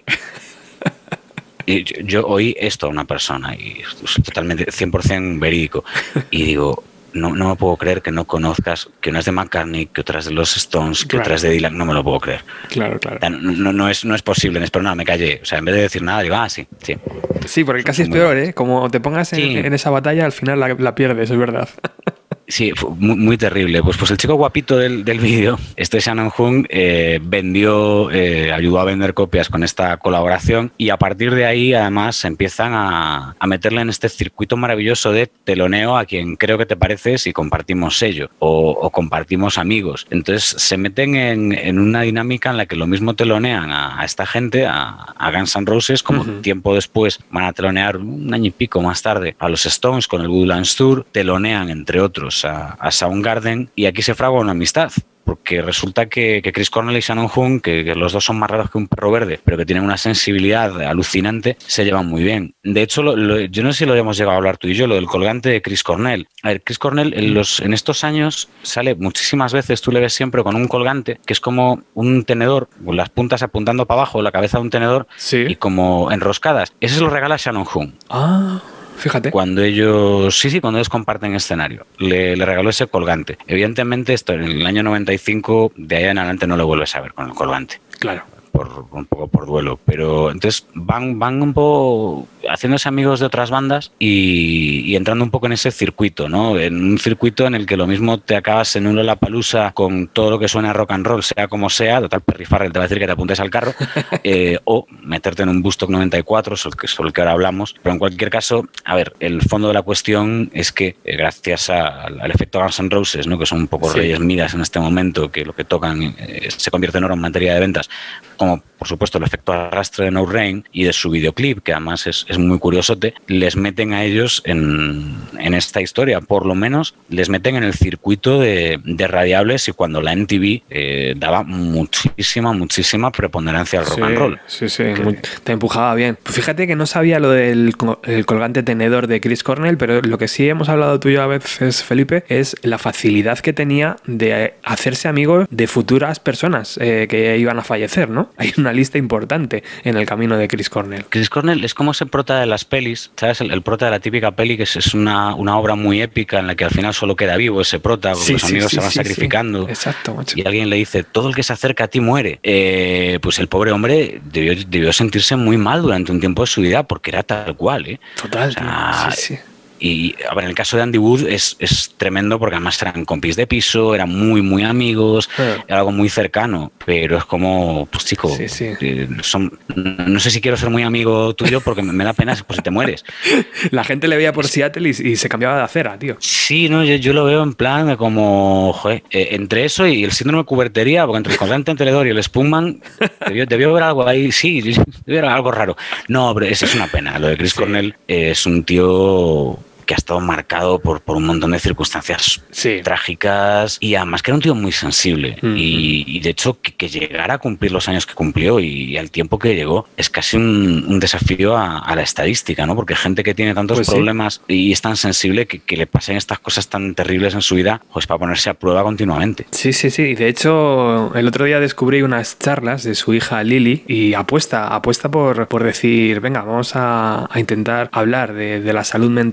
Speaker 4: Y yo, yo oí esto a una persona y es totalmente cien por cien verídico. Y digo, no, no me puedo creer que no conozcas que una es de McCartney, que otra es de los Stones, que
Speaker 3: claro.
Speaker 4: otra es de Dylan. No me lo puedo creer.
Speaker 3: Claro, claro.
Speaker 4: No, no, no, es, no es posible, pero nada, me callé. O sea, en vez de decir nada, digo, ah, sí, sí.
Speaker 3: Sí, porque casi es peor, ¿eh? Como te pongas en, sí. en esa batalla, al final la, la pierdes, es verdad.
Speaker 4: Sí, fue muy, muy terrible. Pues, pues el chico guapito del, del vídeo, este Shannon Hoon, eh, vendió, eh, ayudó a vender copias con esta colaboración y a partir de ahí además empiezan a, a meterle en este circuito maravilloso de teloneo a quien creo que te pareces si compartimos sello o, o compartimos amigos. Entonces se meten en, en una dinámica en la que lo mismo telonean a, a esta gente, a, a Guns N' Roses, como uh-huh. tiempo después van a telonear un año y pico más tarde a los Stones con el Woodlands Tour, telonean entre otros a, a Soundgarden y aquí se fragua una amistad. Porque resulta que, que Chris Cornell y Shannon Hoon, que, que los dos son más raros que un perro verde, pero que tienen una sensibilidad alucinante, se llevan muy bien. De hecho, lo, lo, yo no sé si lo hemos llegado a hablar tú y yo, lo del colgante de Chris Cornell. A ver, Chris Cornell en, los, en estos años sale muchísimas veces, tú le ves siempre con un colgante, que es como un tenedor, con las puntas apuntando para abajo, la cabeza de un tenedor, sí. y como enroscadas. Ese se lo regala Shannon Hoon.
Speaker 3: Ah... Fíjate.
Speaker 4: Cuando ellos, sí, sí, cuando ellos comparten escenario, le, le regaló ese colgante. Evidentemente, esto en el año noventa y cinco, de ahí en adelante no lo vuelves a ver con el colgante.
Speaker 3: Claro.
Speaker 4: Por, un poco por duelo, pero entonces van, van un poco haciéndose amigos de otras bandas y, y entrando un poco en ese circuito, ¿no? En un circuito en el que lo mismo te acabas en un Lollapalooza con todo lo que suena a rock and roll, sea como sea, total Perry Farrell te va a decir que te apuntes al carro, eh, o meterte en un Woodstock noventa y cuatro, sobre el, que, sobre el que ahora hablamos, pero en cualquier caso, a ver, el fondo de la cuestión es que eh, gracias a, al, al efecto Guns N' Roses, ¿no? Que son un poco sí. reyes midas en este momento, que lo que tocan eh, se convierte en oro en materia de ventas, como por supuesto el efecto arrastre de No Rain y de su videoclip, que además es, es muy curiosote, les meten a ellos en, en esta historia, por lo menos les meten en el circuito de, de radiables y cuando la M T V eh, daba muchísima, muchísima preponderancia al rock
Speaker 3: sí,
Speaker 4: and roll.
Speaker 3: Sí, sí, que... muy, te empujaba bien. Pues fíjate que no sabía lo del el colgante tenedor de Chris Cornell, pero lo que sí hemos hablado tú y yo a veces, Felipe, es la facilidad que tenía de hacerse amigo de futuras personas eh, que iban a fallecer, ¿no? Hay una lista importante en el camino de Chris Cornell.
Speaker 4: Chris Cornell es como ese prota de las pelis, ¿sabes? El, el prota de la típica peli que es, es una, una obra muy épica en la que al final solo queda vivo ese prota, porque sí, los amigos sí, se van sí, sacrificando.
Speaker 3: Sí. Exacto, macho.
Speaker 4: Y alguien le dice, todo el que se acerca a ti muere. Eh, pues el pobre hombre debió, debió sentirse muy mal durante un tiempo de su vida porque era tal cual, ¿eh?
Speaker 3: Total,
Speaker 4: o sea,
Speaker 3: sí, sí.
Speaker 4: Y a ver, en el caso de Andy Wood es, es tremendo porque además eran compis de piso, eran muy, muy amigos, sí. era algo muy cercano, pero es como, pues chico,
Speaker 3: sí, sí.
Speaker 4: Eh, son, no sé si quiero ser muy amigo tuyo porque me da pena pues, si te mueres.
Speaker 3: La gente le veía por Seattle y, y se cambiaba de acera, tío.
Speaker 4: Sí, no, yo, yo lo veo en plan de como, joder, eh, entre eso y el síndrome de cubertería, porque entre el colgante tenedor y el Spoonman debió, debió haber algo ahí, sí, debió haber algo raro. No, pero eso es una pena. Lo de Chris sí. Cornell eh, es un tío que ha estado marcado por, por un montón de circunstancias sí. trágicas y además que era un tío muy sensible mm-hmm. y, y de hecho que, que llegara a cumplir los años que cumplió y, y al tiempo que llegó es casi un, un desafío a, a la estadística, ¿no? Porque gente que tiene tantos pues problemas sí. y es tan sensible que, que le pasen estas cosas tan terribles en su vida, pues para ponerse a prueba continuamente.
Speaker 3: Sí, sí, sí. De hecho, el otro día descubrí unas charlas de su hija Lily y apuesta, apuesta por, por decir, venga, vamos a, a intentar hablar de, de la salud mental, que es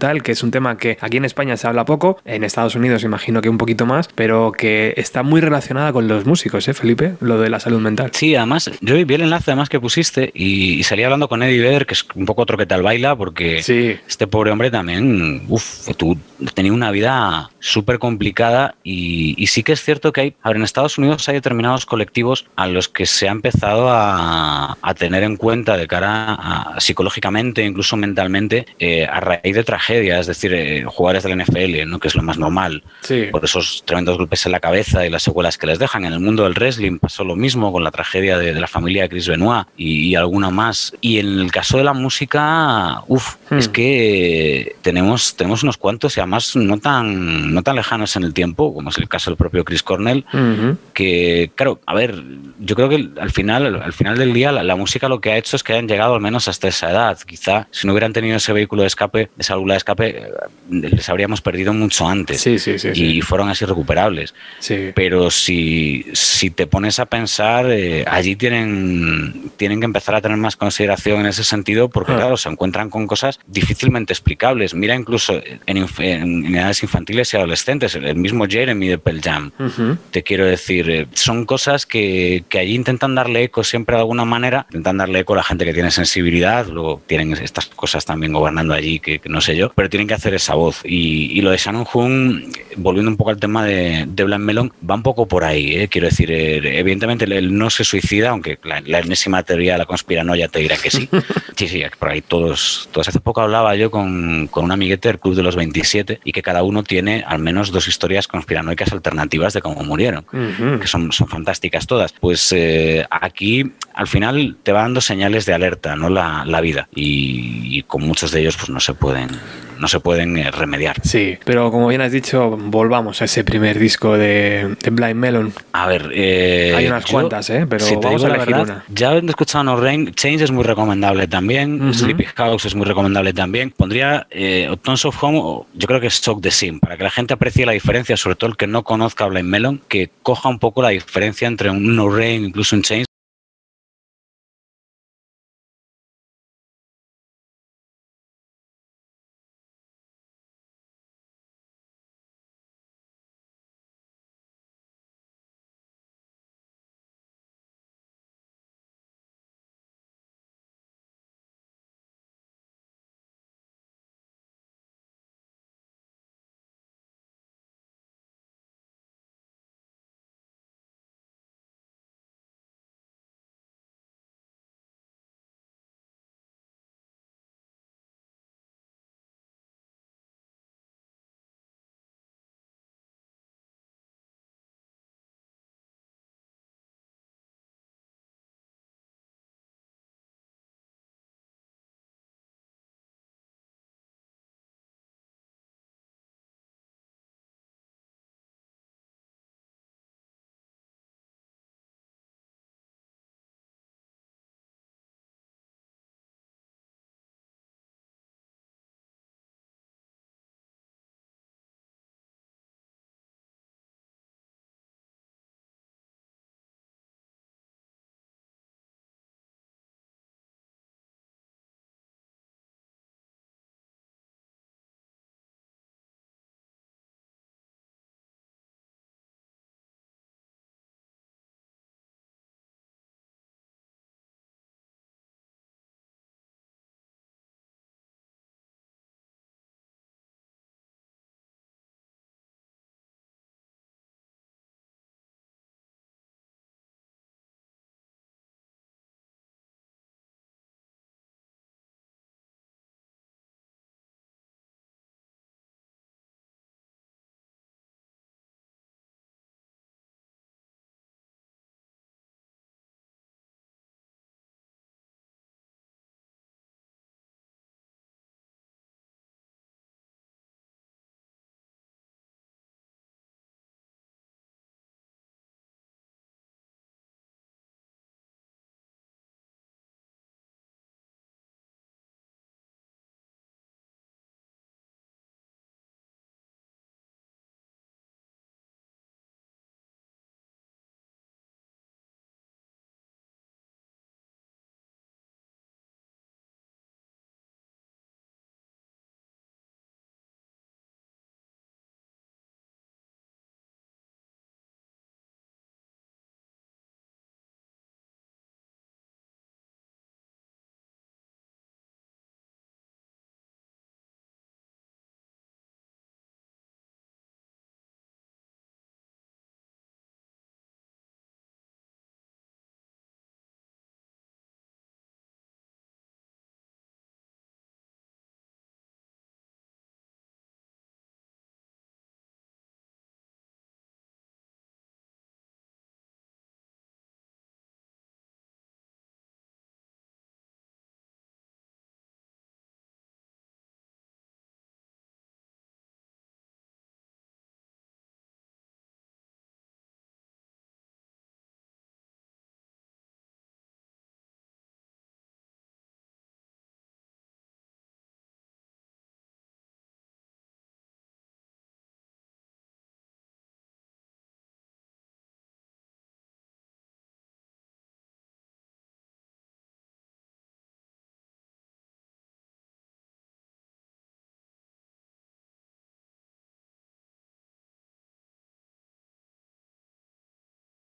Speaker 3: un tema que aquí en España se habla poco, en Estados Unidos imagino que un poquito más, pero que está muy relacionada con los músicos, ¿eh, Felipe? Lo de la salud mental.
Speaker 4: Sí, además, yo vi el enlace además que pusiste y, y salí hablando con Eddie Vedder, que es un poco otro que tal baila, porque
Speaker 3: Sí.
Speaker 4: este pobre hombre también, uff, tú tenía una vida súper complicada y, y sí que es cierto que hay, a ver, en Estados Unidos hay determinados colectivos a los que se ha empezado a, a tener en cuenta de cara a, psicológicamente, incluso mentalmente, eh, a raíz de tragedias, es decir, eh, jugadores del N F L, ¿no? Que es lo más normal,
Speaker 3: Sí.
Speaker 4: por esos tremendos golpes en la cabeza y las secuelas que les dejan. En el mundo del wrestling pasó lo mismo con la tragedia de, de la familia de Chris Benoit y, y alguna más. Y en el caso de la música, uff,
Speaker 3: Hmm.
Speaker 4: es que tenemos, tenemos unos cuantos y además no tan, no tan lejanos en el tiempo, como es el caso del propio Chris Cornell,
Speaker 3: Ujú.
Speaker 4: que, claro, a ver, yo creo que al final, al final del día la, la música lo que ha hecho es que hayan llegado al menos hasta esa edad. Quizá si no hubieran tenido ese vehículo de escape, esa válvula de escape, eh, les habríamos perdido mucho antes.
Speaker 3: Sí, sí, sí,
Speaker 4: y
Speaker 3: sí.
Speaker 4: fueron así recuperables.
Speaker 3: Sí.
Speaker 4: Pero si, si te pones a pensar, eh, allí tienen, tienen que empezar a tener más consideración en ese sentido porque,
Speaker 3: Ah.
Speaker 4: claro, se encuentran con cosas difícilmente explicables. Mira incluso en, inf- en edades infantiles y adolescentes, el mismo Jeremy de Pearl Jam.
Speaker 3: Ujú.
Speaker 4: Te quiero decir, eh, son cosas que, que allí intentan darle eco siempre de alguna manera, intentan darle eco a la gente que tiene sensibilidad, luego tienen estas cosas también gobernando allí, que, que no sé yo, pero tienen que hacer esa voz. Y, y lo de Shannon Hoon, volviendo un poco al tema de, de Blind Melon, va un poco por ahí, ¿eh? Quiero decir, eh, evidentemente él, él no se suicida, aunque la, la enésima teoría de la conspiranoia te dirá que sí. Sí, sí, por ahí todos, todos. Hace poco hablaba yo con, con un amiguete del Club de los veintisiete y que cada uno tiene al menos dos historias conspiranoicas alternativas de cómo murieron,
Speaker 3: Ujú.
Speaker 4: que son, son fantásticas todas. Pues eh, aquí al final te va dando señales de alerta, ¿no? La, la vida. Y, y con muchos de ellos pues no se pueden, no se pueden eh, remediar.
Speaker 3: Sí, pero como bien has dicho, volvamos a ese primer disco de, de Blind Melon.
Speaker 4: A ver, eh,
Speaker 3: Hay unas
Speaker 4: yo,
Speaker 3: cuantas, ¿eh? Pero
Speaker 4: si te
Speaker 3: vamos
Speaker 4: digo
Speaker 3: a
Speaker 4: la
Speaker 3: elegir
Speaker 4: verdad,
Speaker 3: una.
Speaker 4: ya habiendo escuchado No Rain, Change es muy recomendable también,
Speaker 3: Ujú.
Speaker 4: Sleepy House es muy recomendable también. Pondría eh, Tons of Home, o yo creo que es Shock the Sim, para que la gente aprecie la diferencia, sobre todo el que no conozca Blind Melon, que coja un poco la diferencia entre un No Rain, incluso un Change.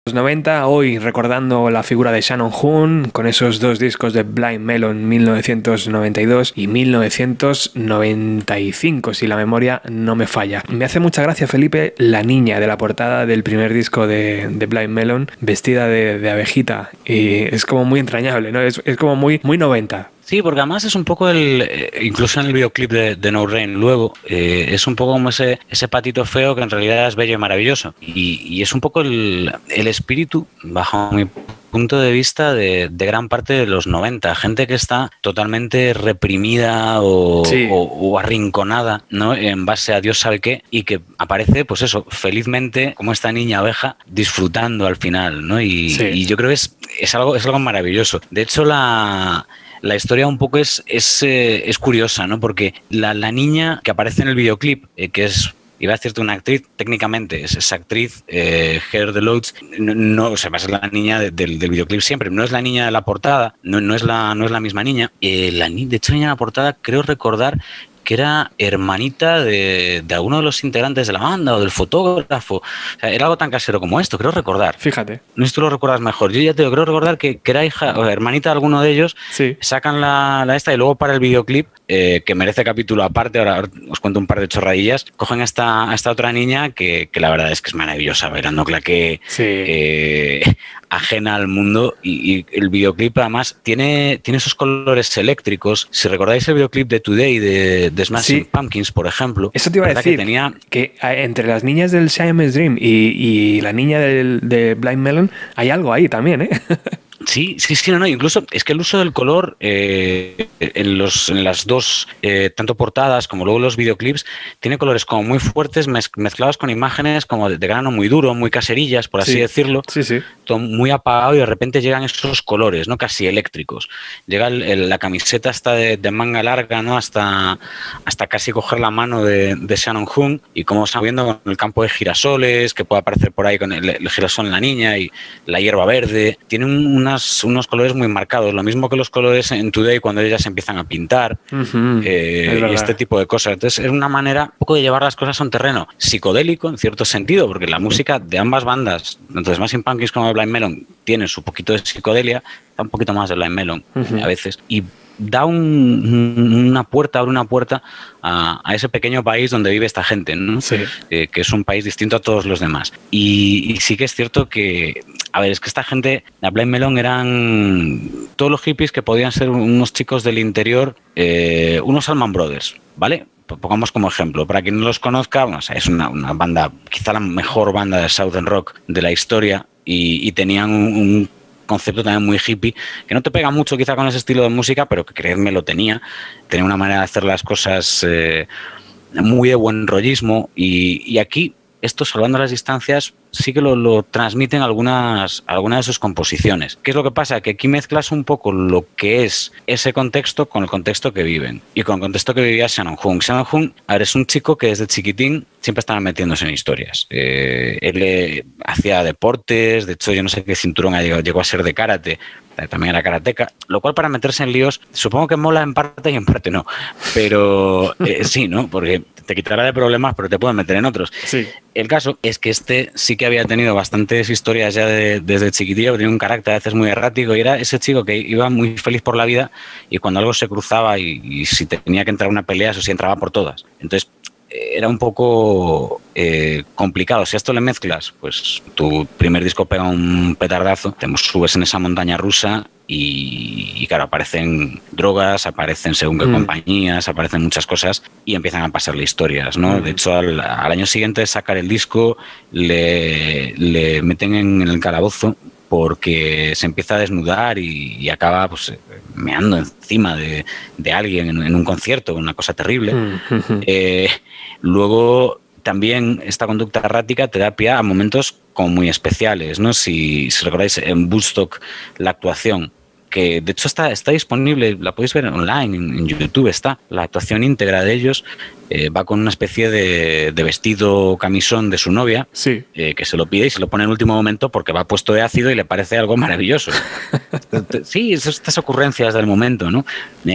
Speaker 3: Los noventa, hoy recordando la figura de Shannon Hoon con esos dos discos de Blind Melon mil novecientos noventa y dos y mil novecientos noventa y cinco, si la memoria no me falla. Me hace mucha gracia, Felipe, la niña de la portada del primer disco de, de Blind Melon vestida de, de abejita, y es como muy entrañable, ¿no? Es, es como muy, muy noventa.
Speaker 4: Sí, porque además es un poco el, eh, incluso en el videoclip de, de No Rain, luego, eh, es un poco como ese, ese patito feo que en realidad es bello y maravilloso. Y, y es un poco el, el espíritu, bajo mi punto de vista, de, de gran parte de los noventa. Gente que está totalmente reprimida o,
Speaker 3: sí.
Speaker 4: o, o arrinconada, ¿no? En base a Dios sabe qué, y que aparece, pues eso, felizmente, como esta niña abeja, disfrutando al final, ¿no? Y,
Speaker 3: sí.
Speaker 4: y yo creo que es, es, algo, es algo maravilloso. De hecho, la... La historia un poco es, es, eh, es curiosa, ¿no? Porque la, la niña que aparece en el videoclip, eh, que es, iba a decirte una actriz, técnicamente es esa actriz, eh, Heather Deloach, no, no, o sea, va a ser la niña de, del, del videoclip siempre, no es la niña de la portada, no, no, es, la, no es la misma niña. Eh, la, de hecho, la niña de la portada, creo recordar que era hermanita de, de alguno de los integrantes de la banda o del fotógrafo. O sea, era algo tan casero como esto, creo recordar.
Speaker 3: Fíjate.
Speaker 4: No sé si tú lo recuerdas mejor. Yo ya te digo, creo recordar que, que era hija o hermanita de alguno de ellos.
Speaker 3: Sí.
Speaker 4: Sacan la, la esta y luego para el videoclip, eh, que merece capítulo aparte, ahora os cuento un par de chorradillas, cogen a esta, a esta otra niña que, que la verdad es que es maravillosa, verándola que...
Speaker 3: Sí.
Speaker 4: Eh, ajena al mundo, y, y el videoclip además tiene, tiene esos colores eléctricos. Si recordáis el videoclip de Today de, de Smashing
Speaker 3: sí.
Speaker 4: Pumpkins, por ejemplo,
Speaker 3: eso te iba a decir,
Speaker 4: que, tenía...
Speaker 3: que entre las niñas del Siamese Dream y, y la niña del, de Blind Melon hay algo ahí también, ¿eh?
Speaker 4: Sí, sí, sí, no, no. Incluso es que el uso del color eh, en, los, en las dos, eh, tanto portadas como luego los videoclips, tiene colores como muy fuertes mez, mezclados con imágenes como de, de grano muy duro, muy caserillas, por así
Speaker 3: sí,
Speaker 4: decirlo.
Speaker 3: Sí, sí.
Speaker 4: Todo muy apagado y de repente llegan esos colores, ¿no? Casi eléctricos. Llega el, el, la camiseta hasta de, de manga larga, ¿no? Hasta, hasta casi coger la mano de, de Shannon Hoon, y como estamos viendo con el campo de girasoles, que puede aparecer por ahí con el, el girasol en la niña y la hierba verde. Tiene un, unas, unos colores muy marcados, lo mismo que los colores en Today cuando ellas empiezan a pintar, uh-huh. eh, y este tipo de cosas. Entonces es una manera un poco de llevar las cosas a un terreno psicodélico en cierto sentido, porque la música de ambas bandas, tanto de Smashing Pumpkins como de Blind Melon, tiene su poquito de psicodelia, da un poquito más de Blind Melon uh-huh. a veces, y da un, una puerta, abre una puerta a, a ese pequeño país donde vive esta gente, ¿no?
Speaker 3: Sí.
Speaker 4: Eh, que es un país distinto a todos los demás. Y, y sí que es cierto que, a ver, es que esta gente, la Blind Melon, eran todos los hippies que podían ser unos chicos del interior, eh, unos Allman Brothers, ¿vale? Pongamos como ejemplo, para quien no los conozca, bueno, o sea, es una, una banda, quizá la mejor banda de Southern Rock de la historia, y, y tenían un, un concepto también muy hippie, que no te pega mucho quizá con ese estilo de música, pero que creedme lo tenía. Tenía una manera de hacer las cosas eh, muy de buen rollismo, y, y aquí, esto, salvando las distancias, sí que lo, lo transmiten algunas, algunas de sus composiciones. ¿Qué es lo que pasa? Que aquí mezclas un poco lo que es ese contexto con el contexto que viven, y con el contexto que vivía Shannon Hoon. Shannon Hoon, a ver, es un chico que desde chiquitín siempre estaba metiéndose en historias. Eh, él eh, hacía deportes, de hecho yo no sé qué cinturón llegó, llegó a ser de karate, también era karateca, lo cual para meterse en líos supongo que mola en parte y en parte no, pero eh, sí, ¿no? Porque te quitará de problemas, pero te pueden meter en otros.
Speaker 3: Sí.
Speaker 4: El caso es que este sí que había tenido bastantes historias ya de, desde chiquitillo, tenía un carácter a veces muy errático, y era ese chico que iba muy feliz por la vida, y cuando algo se cruzaba y, y si tenía que entrar a una pelea, eso sí entraba por todas. Entonces era un poco eh, complicado. Si a esto le mezclas, pues tu primer disco pega un petardazo, te subes en esa montaña rusa y, y claro, aparecen drogas, aparecen según qué mm. compañías, aparecen muchas cosas y empiezan a pasarle historias, ¿no? Mm. De hecho, al, al año siguiente de sacar el disco, le, le meten en, en el calabozo porque se empieza a desnudar y, y acaba pues meando encima de, de alguien en, en un concierto, una cosa terrible. Mm-hmm. Eh, luego también esta conducta errática te da pie a momentos como muy especiales, ¿no? Si, si recordáis en Woodstock la actuación, que de hecho está, está disponible, la podéis ver online, en, en YouTube está, la actuación íntegra de ellos, eh, va con una especie de, de vestido camisón de su novia,
Speaker 3: sí.
Speaker 4: eh, que se lo pide y se lo pone en el último momento porque va puesto de ácido y le parece algo maravilloso. Sí, esas, estas ocurrencias del momento, ¿no? Eh,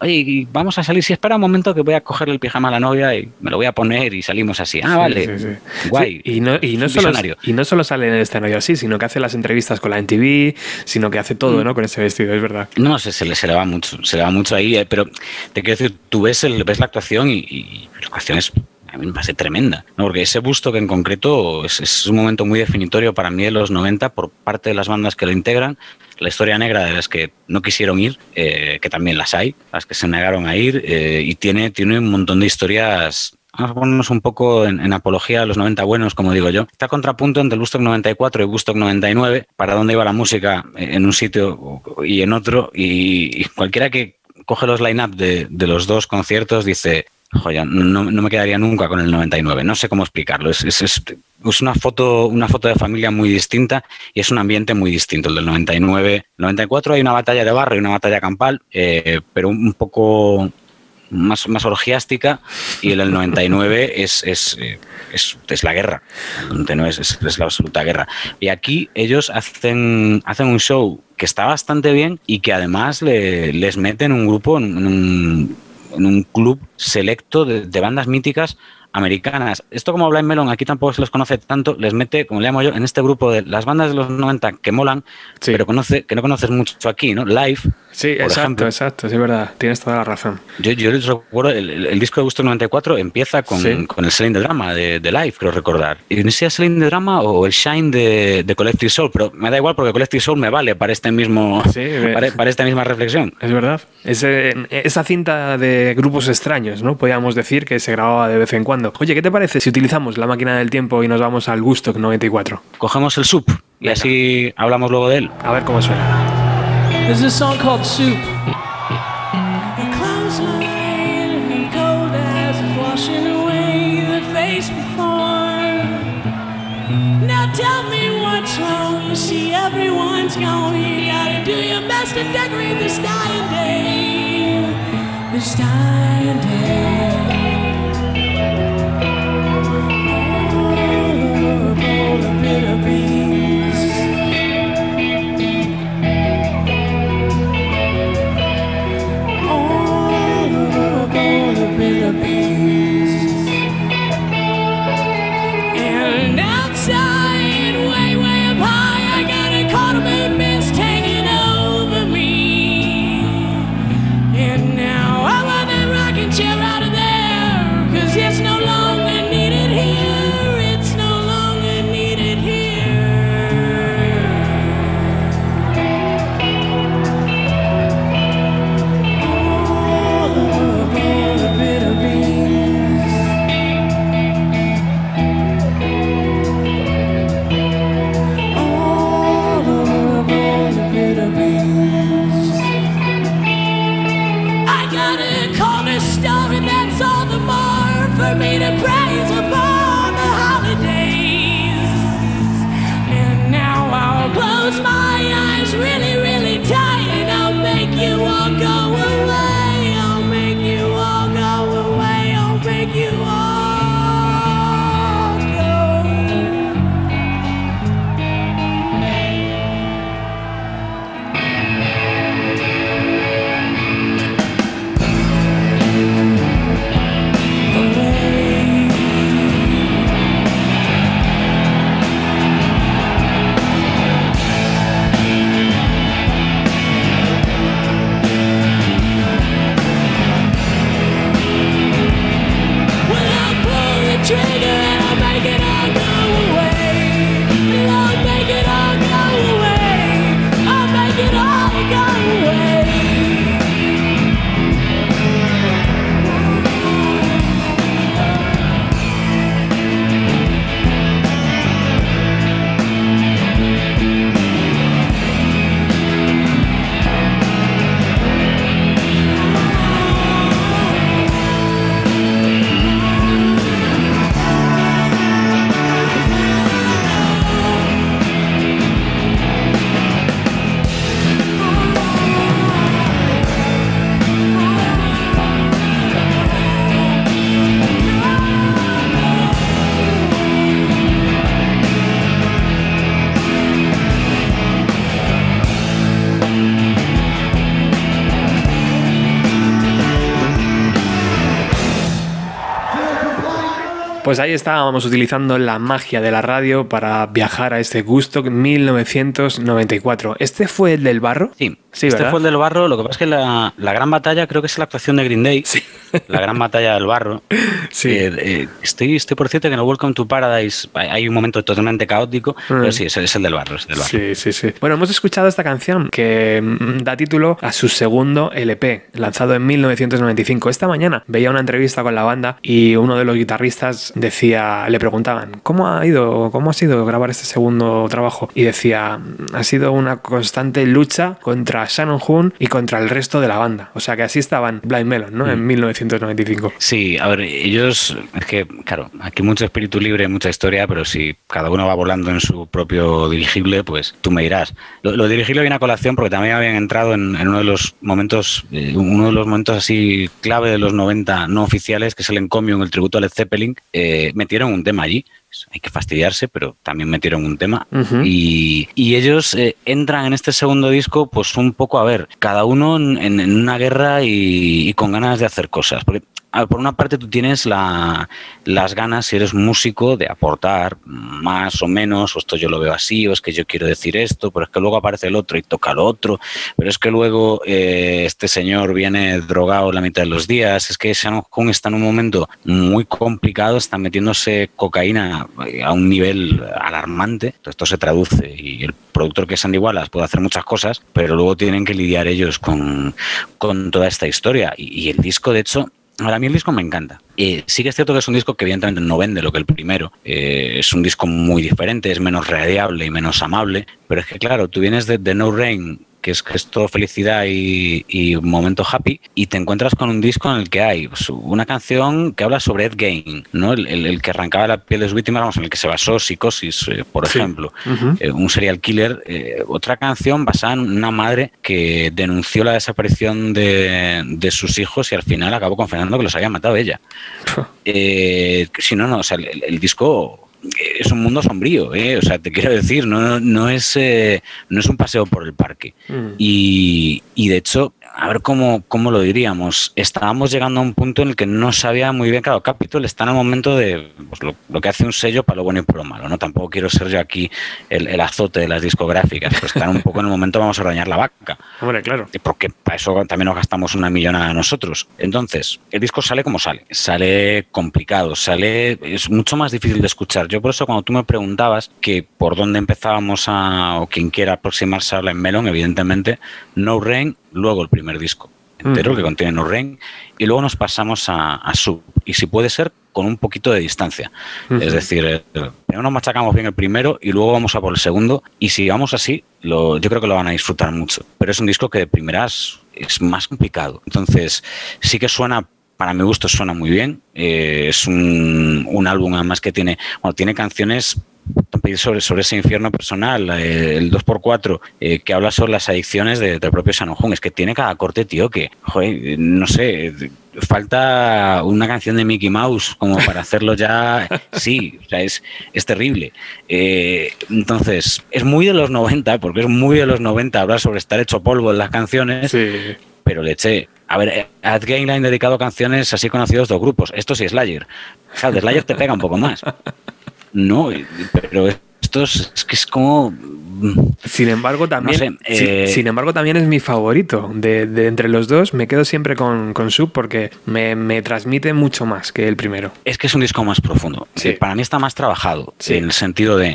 Speaker 4: oye, y vamos a salir, si espera un momento que voy a cogerle el pijama a la novia y me lo voy a poner y salimos así. Ah,
Speaker 3: Sí,
Speaker 4: vale,
Speaker 3: sí, sí.
Speaker 4: guay.
Speaker 3: Sí, y, no, y, no
Speaker 4: Un
Speaker 3: solo,
Speaker 4: visionario.
Speaker 3: y no solo sale en el escenario así, sino que hace las entrevistas con la M T V, sino que hace todo, ¿no? Con ese vestido, es verdad.
Speaker 4: No, se, se, le, se le va mucho, se le va mucho ahí, eh, pero te quiero decir, tú ves, el, ves la actuación y, y la actuación es, a mí me parece tremenda, ¿no? Porque ese busto que en concreto es, es un momento muy definitorio para mí de los noventa por parte de las bandas que lo integran, la historia negra de las que no quisieron ir, eh, que también las hay, las que se negaron a ir, eh, y tiene, tiene un montón de historias. Vamos a ponernos un poco en, en apología a los noventa buenos, como digo yo. Está contrapunto entre el Woodstock noventa y cuatro y Woodstock noventa y nueve, para dónde iba la música en un sitio y en otro, y, y cualquiera que coge los line-up de, de los dos conciertos dice, joya, no, no me quedaría nunca con el noventa y nueve, no sé cómo explicarlo. Es, es, es, es una foto, una foto de familia muy distinta y es un ambiente muy distinto el del noventa y nueve. El noventa y cuatro hay una batalla de barrio y una batalla campal, eh, pero un poco más, más orgiástica, y el del noventa y nueve es, es, es, es la guerra. El noventa y nueve es, es, es la absoluta guerra. Y aquí ellos hacen, hacen un show que está bastante bien y que además le, les meten un grupo en, en un en un club selecto de, de bandas míticas americanas. Esto, como Blind Melon aquí tampoco se los conoce tanto, les mete, como le llamo yo, en este grupo de las bandas de los noventa que molan, sí, pero conoce, que no conoces mucho aquí, ¿no? Live.
Speaker 3: Sí, exacto, ejemplo. exacto, sí, es verdad, tienes toda la razón.
Speaker 4: Yo, yo les recuerdo, el, el, el disco de Woodstock noventa y cuatro empieza con, ¿sí? con el Selling the Drama de, de Live, creo recordar. Y no sé si es Selling the Drama o el Shine de, de Collective Soul, pero me da igual porque Collective Soul me vale para este mismo, sí, para, para esta misma reflexión.
Speaker 3: Es verdad. Ese, esa cinta de grupos extraños, ¿no? Podríamos decir que se grababa de vez en cuando. Oye, ¿qué te parece si utilizamos la máquina del tiempo y nos vamos al Woodstock noventa y cuatro?
Speaker 4: Cogemos el sub y Venga. Así hablamos luego de él.
Speaker 3: A ver cómo suena.
Speaker 5: There's a song called Soup. A clothesline and cold as is washing away the face before. Now tell me what's wrong. You see everyone's gone. You gotta do your best to decorate this dying day. This dying day. And outside, way, way up high, I got a cardamom mist hanging over me. And now I want that rocking chair out of there, 'cause it's no longer needed here. It's no longer needed here. All of the bitter beans. All of the bitter beans. I got a corner store and that's all the more for me to praise upon the holidays. And now I'll close my eyes really, really tight and I'll make you all go away. I'll make you all go away. I'll make you all go.
Speaker 3: Pues ahí estábamos utilizando la magia de la radio para viajar a este Woodstock mil novecientos noventa y cuatro. ¿Este fue el del barro?
Speaker 4: Sí,
Speaker 3: Sí,
Speaker 4: este
Speaker 3: ¿verdad?
Speaker 4: fue el del barro. Lo que pasa es que la, la gran batalla creo que es la actuación de Green Day.
Speaker 3: Sí.
Speaker 4: La gran batalla del barro.
Speaker 3: Sí.
Speaker 4: Eh, eh, estoy, estoy por cierto que en el Welcome to Paradise hay, hay un momento totalmente caótico,
Speaker 3: Mm.
Speaker 4: pero sí, es, es el del barro. Es el del barro.
Speaker 3: Sí, sí, sí. Bueno, hemos escuchado esta canción que mm, da título a su segundo L P, lanzado en mil novecientos noventa y cinco. Esta mañana veía una entrevista con la banda y uno de los guitarristas decía, le preguntaban, ¿cómo ha ido, cómo ha sido grabar este segundo trabajo? Y decía, ha sido una constante lucha contra Shannon Hoon y contra el resto de la banda. O sea que así estaban Blind Melon, ¿no? En mil novecientos noventa y cinco.
Speaker 4: Sí, a ver, ellos, es que, claro, aquí mucho espíritu libre, mucha historia, pero si cada uno va volando en su propio dirigible, pues tú me dirás. Lo, lo dirigible viene a colación porque también habían entrado en, en uno de los momentos, eh, uno de los momentos así clave de los noventa no oficiales, que es el Encomium, el tributo a Led Zeppelin. Eh, metieron un tema allí. Hay que fastidiarse, pero también metieron un tema.
Speaker 3: Uh-huh.
Speaker 4: y, y ellos eh, entran en este segundo disco, pues un poco, a ver, cada uno en, en una guerra y, y con ganas de hacer cosas. Porque, a ver, por una parte tú tienes la, las ganas, si eres músico, de aportar más o menos, o esto yo lo veo así, o es que yo quiero decir esto, pero es que luego aparece el otro y toca lo otro, pero es que luego eh, este señor viene drogado la mitad de los días, es que Shannon Hoon está en un momento muy complicado, está metiéndose cocaína a un nivel alarmante. Entonces, esto se traduce y el productor, que es Andy Wallace, puede hacer muchas cosas, pero luego tienen que lidiar ellos con, con toda esta historia. Y, y el disco, de hecho, a mí el disco me encanta. Eh, sí que es cierto que es un disco que evidentemente no vende lo que el primero. Eh, es un disco muy diferente, es menos radiable y menos amable, pero es que claro, tú vienes de, de No Rain, que es, que es todo felicidad y, y momento happy, y te encuentras con un disco en el que hay pues, una canción que habla sobre Ed Gein, ¿no? El, el, el que arrancaba la piel de sus víctimas, vamos, en el que se basó Psicosis, eh, por
Speaker 3: Sí.
Speaker 4: ejemplo,
Speaker 3: Uh-huh.
Speaker 4: eh, un serial killer. Eh, otra canción basada en una madre que denunció la desaparición de, de sus hijos y al final acabó confesando que los había matado ella. Eh, si no, no, o sea, el, el disco es un mundo sombrío, ¿eh? O sea, te quiero decir, no, no, es, eh, no es un paseo por el parque.
Speaker 3: Mm.
Speaker 4: Y, y de hecho, a ver cómo, cómo lo diríamos, estábamos llegando a un punto en el que no sabía muy bien, claro, Capitol está en el momento de pues, lo, lo que hace un sello para lo bueno y para lo malo, ¿no? Tampoco quiero ser yo aquí el, el azote de las discográficas, pero están un poco en el momento vamos a ordeñar la vaca.
Speaker 3: Hombre, claro.
Speaker 4: Porque para eso también nos gastamos una millonada nosotros. Entonces, el disco sale como sale. Sale complicado, sale... Es mucho más difícil de escuchar. Yo por eso cuando tú me preguntabas que por dónde empezábamos a... o quien quiera aproximarse a Blind Melon, evidentemente, No Rain, luego el primer disco entero,
Speaker 3: Uh-huh.
Speaker 4: que contiene No Rain, y luego nos pasamos a, a Sub. Y si puede ser, con un poquito de distancia.
Speaker 3: Uh-huh.
Speaker 4: Es decir, eh, primero nos machacamos bien el primero y luego vamos a por el segundo. Y si vamos así, lo, yo creo que lo van a disfrutar mucho. Pero es un disco que de primeras es más complicado. Entonces, sí que suena, para mi gusto, suena muy bien. Eh, es un, un álbum además que tiene, bueno, tiene canciones sobre, sobre ese infierno personal, eh, el dos por cuatro, eh, que habla sobre las adicciones de, del propio Shannon Hoon. Es que tiene cada corte, tío, que, joder, no sé, falta una canción de Mickey Mouse como para hacerlo ya. Sí, o sea, es, es terrible. Eh, entonces, es muy de los noventa, porque es muy de los noventa hablar sobre estar hecho polvo en las canciones,
Speaker 3: Sí.
Speaker 4: pero le eché. A ver, a Ed Gein le han dedicado canciones así conocidos dos grupos, estos y Slayer. O sea, de Slayer te pega un poco más. No, pero esto es, es que es como...
Speaker 3: Sin embargo, también,
Speaker 4: No sé, eh,
Speaker 3: sin, sin embargo, también es mi favorito. De, de entre los dos, me quedo siempre con, con Sub porque me, me transmite mucho más que el primero.
Speaker 4: Es que es un disco más profundo.
Speaker 3: Sí.
Speaker 4: Eh, Para mí está más trabajado,
Speaker 3: Sí.
Speaker 4: en el sentido de...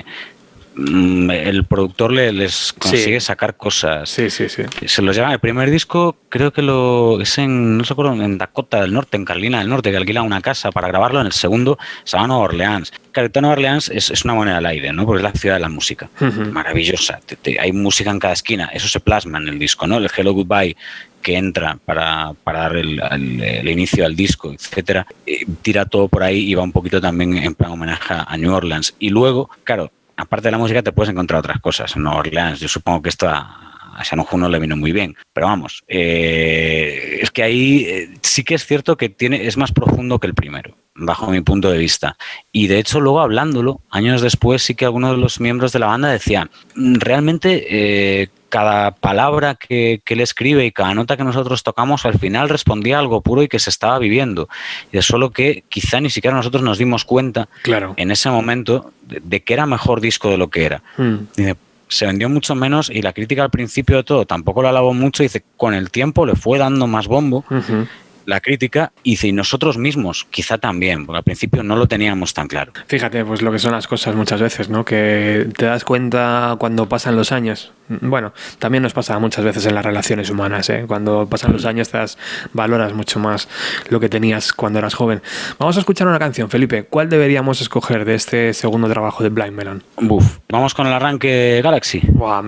Speaker 4: mm, el productor le, les consigue
Speaker 3: Sí.
Speaker 4: sacar cosas.
Speaker 3: Sí, sí, sí.
Speaker 4: Se los lleva. El primer disco creo que lo es en, no recuerdo, en Dakota del Norte, en Carolina del Norte, que alquila una casa para grabarlo. En el segundo se llama Nueva Orleans. Claro, Nueva Orleans es, es una moneda al aire, ¿no? Porque es la ciudad de la música.
Speaker 3: Ujú.
Speaker 4: Maravillosa. Te- te- hay música en cada esquina. Eso se plasma en el disco, ¿no? El Hello Goodbye que entra para, para dar el, el- el inicio al disco, etcétera. Eh, tira todo por ahí y va un poquito también en plan homenaje a New Orleans. Y luego, claro, aparte de la música te puedes encontrar otras cosas en Nueva Orleans. Yo supongo que esto a, a Shannon Hoon no le vino muy bien, pero vamos, eh, es que ahí eh, sí que es cierto que tiene, es más profundo que el primero, bajo mi punto de vista. Y de hecho luego hablándolo, años después, sí que algunos de los miembros de la banda decían, realmente eh, cada palabra que, que él escribe y cada nota que nosotros tocamos al final respondía a algo puro y que se estaba viviendo. Y es solo que quizá ni siquiera nosotros nos dimos cuenta
Speaker 3: Claro.
Speaker 4: en ese momento de, de que era mejor disco de lo que era.
Speaker 3: Mm.
Speaker 4: Dice, se vendió mucho menos y la crítica al principio de todo tampoco lo alabó mucho. Dice, con el tiempo le fue dando más bombo
Speaker 3: Ujú.
Speaker 4: la crítica y, dice, y nosotros mismos quizá también, porque al principio no lo teníamos tan claro.
Speaker 3: Fíjate, pues lo que son las cosas muchas veces, ¿no? Que te das cuenta cuando pasan los años. Bueno, también nos pasa muchas veces en las relaciones humanas, ¿eh? Cuando pasan los años te das, valoras mucho más lo que tenías cuando eras joven. Vamos a escuchar una canción, Felipe. ¿Cuál deberíamos escoger de este segundo trabajo de Blind Melon?
Speaker 4: Buf, vamos con el arranque Galaxy.
Speaker 3: Buah,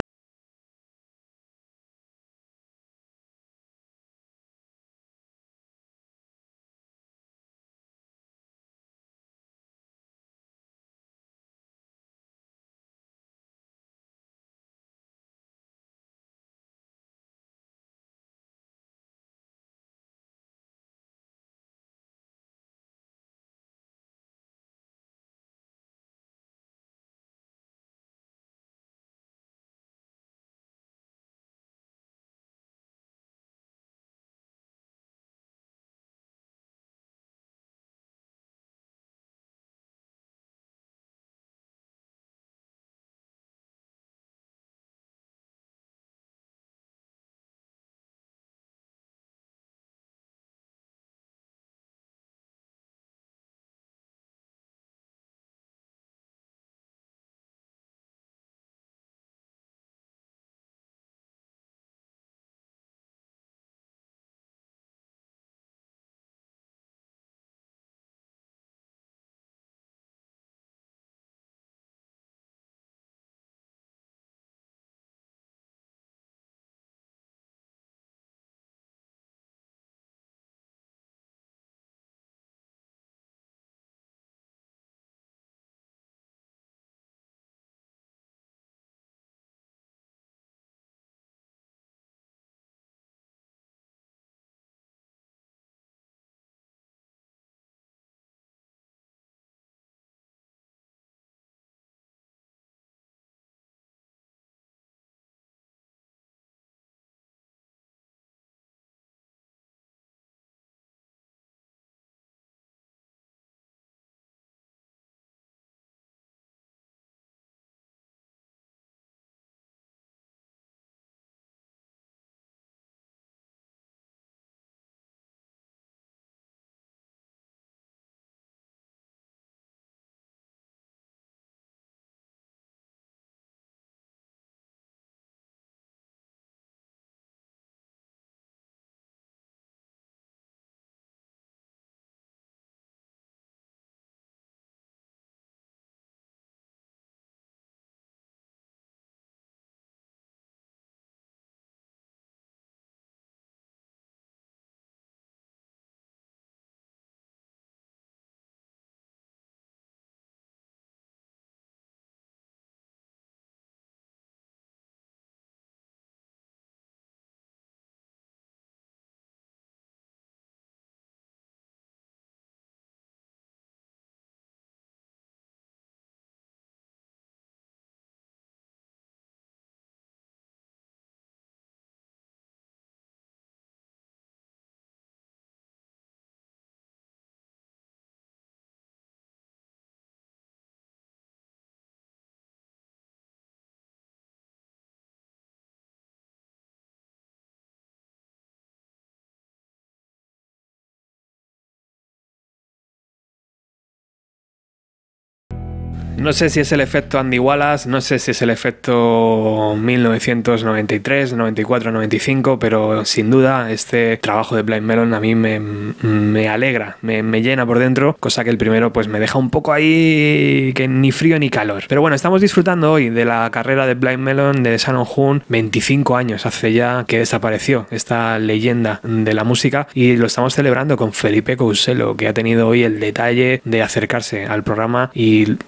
Speaker 3: no sé si es el efecto Andy Wallace, no sé si es el efecto mil novecientos noventa y tres, noventa y cuatro, noventa y cinco, pero sin duda este trabajo de Blind Melon a mí me, me alegra, me, me llena por dentro, cosa que el primero pues me deja un poco ahí que ni frío ni calor. Pero bueno, estamos disfrutando hoy de la carrera de Blind Melon, de Shannon Hoon. veinticinco años hace ya que desapareció esta leyenda de la música y lo estamos celebrando con Felipe Couselo, que ha tenido hoy el detalle de acercarse al programa, y yo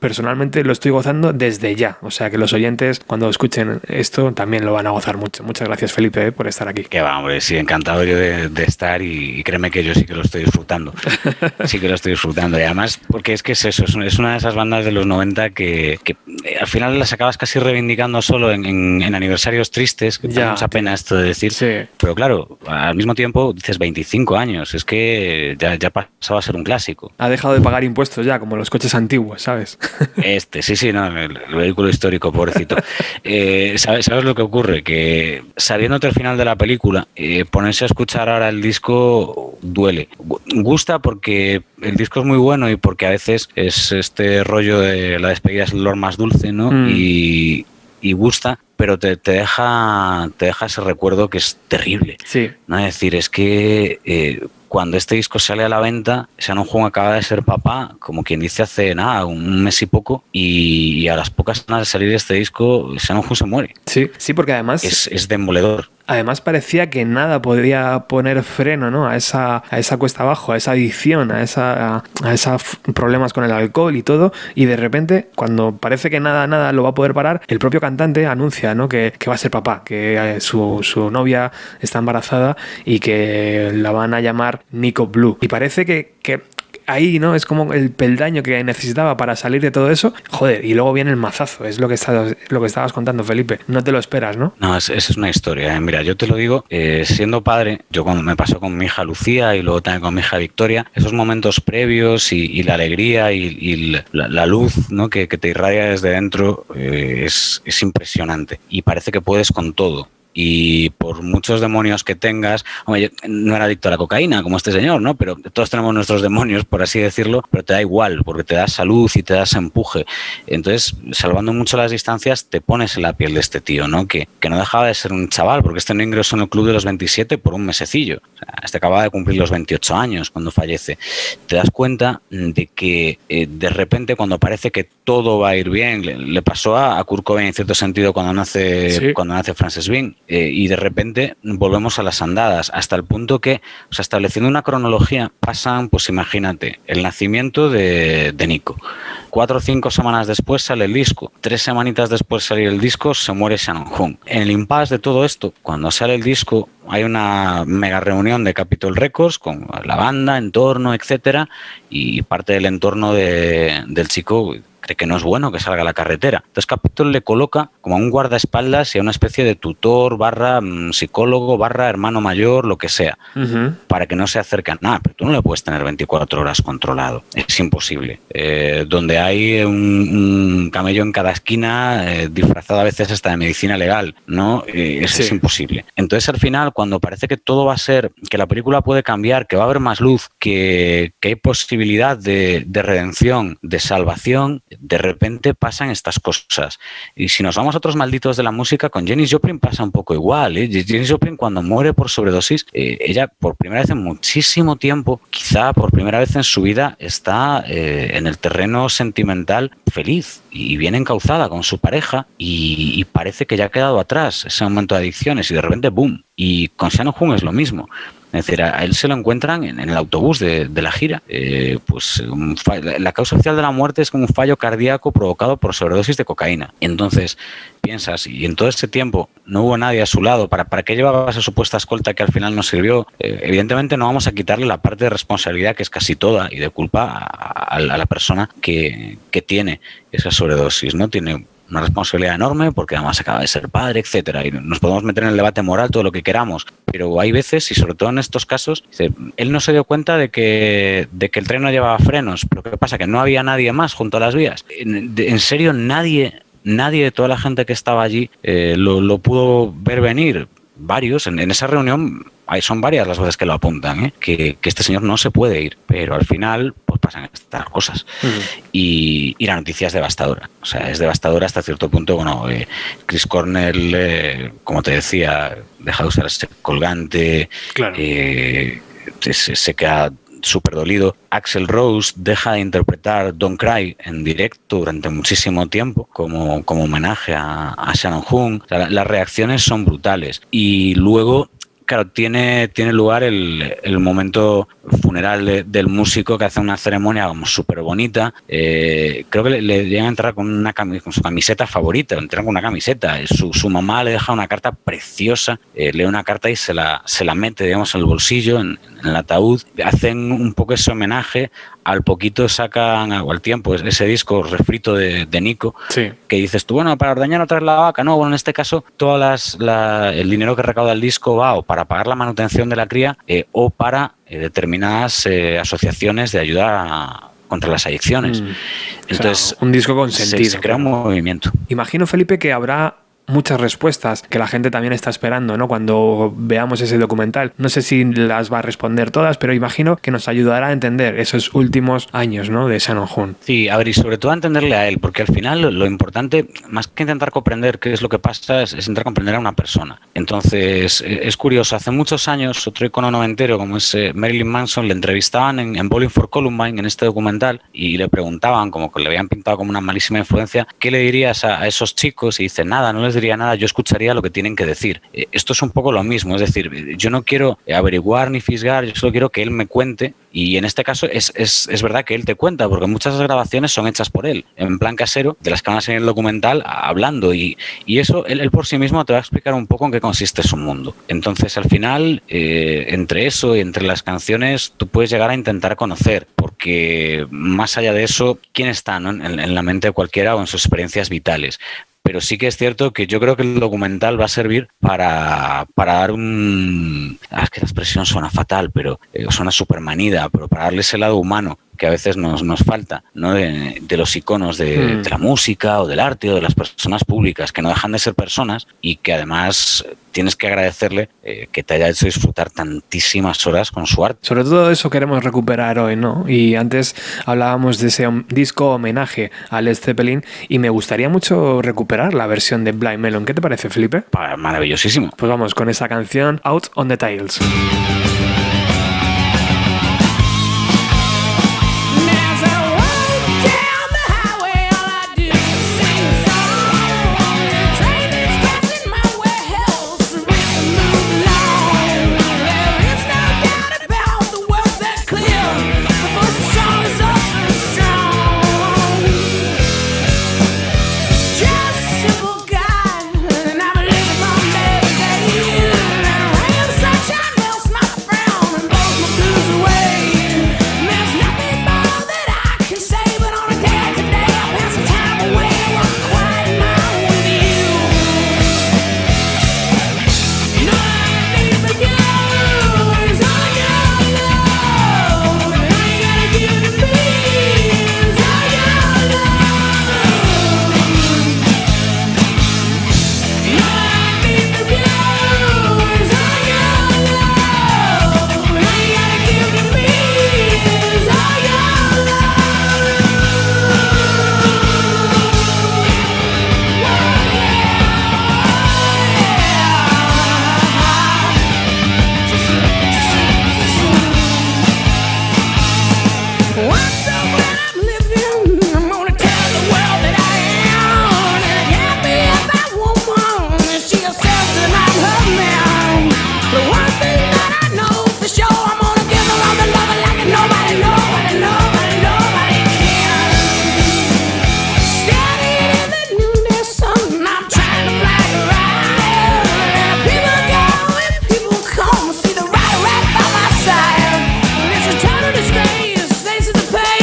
Speaker 3: personalmente lo estoy gozando desde ya. O sea que los oyentes, cuando escuchen esto, también lo van a gozar mucho. Muchas gracias, Felipe, eh, por estar aquí.
Speaker 4: Que va, hombre, sí, encantado yo de, de estar y, y créeme que yo sí que lo estoy disfrutando. Sí que lo estoy disfrutando. Y además, porque es que es eso, es una, es una de esas bandas de los noventa que, que eh, al final las acabas casi reivindicando solo en, en, en aniversarios tristes, que
Speaker 3: Ya,
Speaker 4: da mucha pena esto de decir.
Speaker 3: Sí.
Speaker 4: Pero claro, al mismo tiempo dices veinticinco años, es que ya, ya pasaba a ser un clásico.
Speaker 3: Ha dejado de pagar impuestos ya, como los coches antiguos, ¿sabes?
Speaker 4: Este, sí, sí, no, el, el vehículo histórico, pobrecito. Eh, ¿sabes, ¿Sabes lo que ocurre? Que sabiéndote el final de la película, eh, ponerse a escuchar ahora el disco duele. Gusta porque el disco es muy bueno y porque a veces es este rollo de la despedida es el olor más dulce, ¿no?
Speaker 3: Mm.
Speaker 4: Y, y gusta, pero te, te deja te deja ese recuerdo que es terrible.
Speaker 3: Sí.
Speaker 4: ¿No? Es decir, es que eh, cuando este disco sale a la venta, Shannon Hoon acaba de ser papá, como quien dice hace nada, un mes y poco, y, y a las pocas semanas de salir este disco, Shannon Hoon se muere.
Speaker 3: Sí, sí, porque además...
Speaker 4: Es, es demoledor.
Speaker 3: Además parecía que nada podía poner freno, ¿no? a esa a esa cuesta abajo, a esa adicción, a esa a esos problemas con el alcohol y todo, y de repente, cuando parece que nada nada lo va a poder parar, el propio cantante anuncia, ¿no? que, que va a ser papá, que eh, su, su novia está embarazada y que la van a llamar Nico Blue. Y parece que, que ahí, ¿no? Es como el peldaño que necesitaba para salir de todo eso. Joder, y luego viene el mazazo. Es lo que estabas, lo que estabas contando, Felipe. No te lo esperas, ¿no?
Speaker 4: No, es, es una historia. ¿eh? Mira, yo te lo digo, eh, siendo padre, yo cuando me pasó con mi hija Lucía y luego también con mi hija Victoria, esos momentos previos y, y la alegría y, y la, la luz, ¿no? que, que te irradia desde dentro eh, es, es impresionante. Y parece que puedes con todo. Y por muchos demonios que tengas, hombre, yo no era adicto a la cocaína como este señor, ¿no? Pero todos tenemos nuestros demonios, por así decirlo, pero te da igual, porque te da salud y te das empuje. Entonces, salvando mucho las distancias, te pones en la piel de este tío, ¿no? Que, que no dejaba de ser un chaval, porque este no ingresó en el club de los veintisiete por un mesecillo. O sea, este acababa de cumplir los veintiocho años cuando fallece. Te das cuenta de que eh, de repente, cuando parece que todo va a ir bien, le, le pasó a, a Kurt Cobain en cierto sentido cuando nace,
Speaker 3: sí.
Speaker 4: cuando nace Frances Bean. Eh, y de repente volvemos a las andadas, hasta el punto que, o sea, estableciendo una cronología, pasan, pues imagínate, el nacimiento de, de Nico. Cuatro o cinco semanas después sale el disco. Tres semanitas después de salir el disco, se muere Shannon Hoon. En el impasse de todo esto, cuando sale el disco, hay una mega reunión de Capitol Records con la banda, entorno, etcétera, y parte del entorno de, del chico cree que no es bueno que salga a la carretera. Entonces Capitol le coloca como a un guardaespaldas y a una especie de tutor, barra psicólogo, barra hermano mayor, lo que sea, uh-huh. para que no se acerque a nada. Pero tú no le puedes tener veinticuatro horas controlado. Es imposible. Eh, donde hay un, un camello en cada esquina, eh, disfrazado a veces hasta de medicina legal, ¿no? Eh, es, sí. es imposible. Entonces al final, cuando parece que todo va a ser, que la película puede cambiar, que va a haber más luz, que, que hay posibilidad de, de redención, de salvación, de repente pasan estas cosas. Y si nos vamos a otros malditos de la música, con Janis Joplin pasa un poco igual. ¿eh? Janis Joplin, cuando muere por sobredosis, eh, ella por primera vez en muchísimo tiempo, quizá por primera vez en su vida, está eh, en el terreno sentimental feliz y bien encauzada con su pareja, y, y parece que ya ha quedado atrás ese momento de adicciones, y de repente ¡boom! Y con Shannon Hoon es lo mismo. Es decir, a él se lo encuentran en, en el autobús de, de la gira. Eh, pues un fallo, la causa oficial de la muerte es como un fallo cardíaco provocado por sobredosis de cocaína. Entonces, piensas, y en todo ese tiempo no hubo nadie a su lado, ¿para, para qué llevaba esa supuesta escolta que al final no sirvió? Eh, evidentemente no vamos a quitarle la parte de responsabilidad, que es casi toda, y de culpa a, a, a la persona que, que tiene esa sobredosis, ¿no? Tiene una responsabilidad enorme porque además acaba de ser padre, etcétera, y nos podemos meter en el debate moral todo lo que queramos, pero hay veces, y sobre todo en estos casos, dice, él no se dio cuenta de que, de que el tren no llevaba frenos, pero ¿qué pasa? Que no había nadie más junto a las vías. En, de, en serio, nadie, nadie de toda la gente que estaba allí eh, lo, lo pudo ver venir. Varios, en, en esa reunión hay, son varias las voces que lo apuntan, ¿eh? que, que este señor no se puede ir, pero al final pues pasan estas cosas. Uh-huh. y, y la noticia es devastadora, o sea, es devastadora hasta cierto punto. Bueno, eh, Chris Cornell, eh, como te decía, deja de usar ese colgante, claro. eh, se, se queda súper dolido. Axl Rose deja de interpretar Don't Cry en directo durante muchísimo tiempo como, como homenaje a, a Shannon Hoon. O sea, la, las reacciones son brutales. Y luego Claro, tiene, tiene lugar el, el momento funeral de, del músico, que hace una ceremonia como súper bonita. Eh, creo que le, le llegan a entrar con, una cami- con su camiseta favorita, le entran con una camiseta. Su, su mamá le deja una carta preciosa, eh, lee una carta y se la, se la mete, digamos, en el bolsillo, en, en el ataúd. Hacen un poco ese homenaje. Al poquito sacan, o al tiempo, ese disco refrito de, de Nico,
Speaker 3: Sí.
Speaker 4: que dices tú, bueno, para ordeñar otra vez la vaca. No, bueno, en este caso, todas las, la, el dinero que recauda el disco va o para pagar la manutención de la cría eh, o para eh, determinadas eh, asociaciones de ayuda a- contra las adicciones.
Speaker 3: Mm.
Speaker 4: Entonces,
Speaker 3: O sea, un disco con
Speaker 4: se-
Speaker 3: sentido.
Speaker 4: se crea un movimiento.
Speaker 3: Imagino, Felipe, que habrá muchas respuestas que la gente también está esperando, ¿no? Cuando veamos ese documental. No sé si las va a responder todas, pero imagino que nos ayudará a entender esos últimos años, ¿no? De Shannon Hoon.
Speaker 4: Sí, a ver, y sobre todo a entenderle a él, porque al final lo, lo importante, más que intentar comprender qué es lo que pasa, es, es intentar comprender a una persona. Entonces, eh, es curioso, hace muchos años, otro icono noventero como es eh, Marilyn Manson, le entrevistaban en, en Bowling for Columbine, en este documental, y le preguntaban, como que le habían pintado como una malísima influencia, ¿qué le dirías a, a esos chicos? Y dice, nada, no les diría nada, yo escucharía lo que tienen que decir. Eh, esto es un poco lo mismo, es decir, yo no quiero averiguar ni fisgar, yo solo quiero que él me cuente. Y en este caso es, es, es verdad que él te cuenta, porque muchas de las grabaciones son hechas por él, en plan casero, de las que van a ser en el documental, hablando. Y, y eso, él, él por sí mismo te va a explicar un poco en qué consiste su mundo. Entonces, al final, eh, entre eso y entre las canciones, tú puedes llegar a intentar conocer, porque más allá de eso, ¿quién está, ¿no? en, en la mente de cualquiera o en sus experiencias vitales? Pero sí que es cierto que yo creo que el documental va a servir para, para dar un... Ah, es que la expresión suena fatal, pero eh, suena súper manida, pero para darle ese lado humano que a veces nos, nos falta, ¿no? de, de los iconos de,
Speaker 3: Mm.
Speaker 4: de la música o del arte o de las personas públicas, que no dejan de ser personas y que además tienes que agradecerle eh, que te haya hecho disfrutar tantísimas horas con su arte.
Speaker 3: Sobre todo eso queremos recuperar hoy, ¿no? Y antes hablábamos de ese hom- disco homenaje a Led Zeppelin y me gustaría mucho recuperar la versión de Blind Melon. ¿Qué te parece, Felipe?
Speaker 4: Pa- Maravillosísimo.
Speaker 3: Pues vamos con esa canción Out on the Tiles.
Speaker 5: As I walk down the highway, all I do is sing a song. The train is passing my way, helps the rhythm move along. There is no doubt about the words that clear. The voice is strong is also strong. Just a simple guy, and I believe I'm every day. And rain, sunshine melts my frown and blows my blues away. There's nothing more that I can say, but on a day like today, I pass some time away and walk quiet mile with you. You know I need the blues on your love, and all you gotta give to me is all your love. You know I need the blues on your love, and all you gotta give to me is all your love. Once over I'm living, I'm gonna tell the world that I am. And I can't be a bad woman if she says that I'm her man. The one thing that I know for sure, I'm gonna give her all the love like nobody, nobody, nobody, nobody can. Standing in the noonday sun, I'm trying to fly right. And people go and people come, see the rider right by my side. And it's a total disgrace, faces the pain.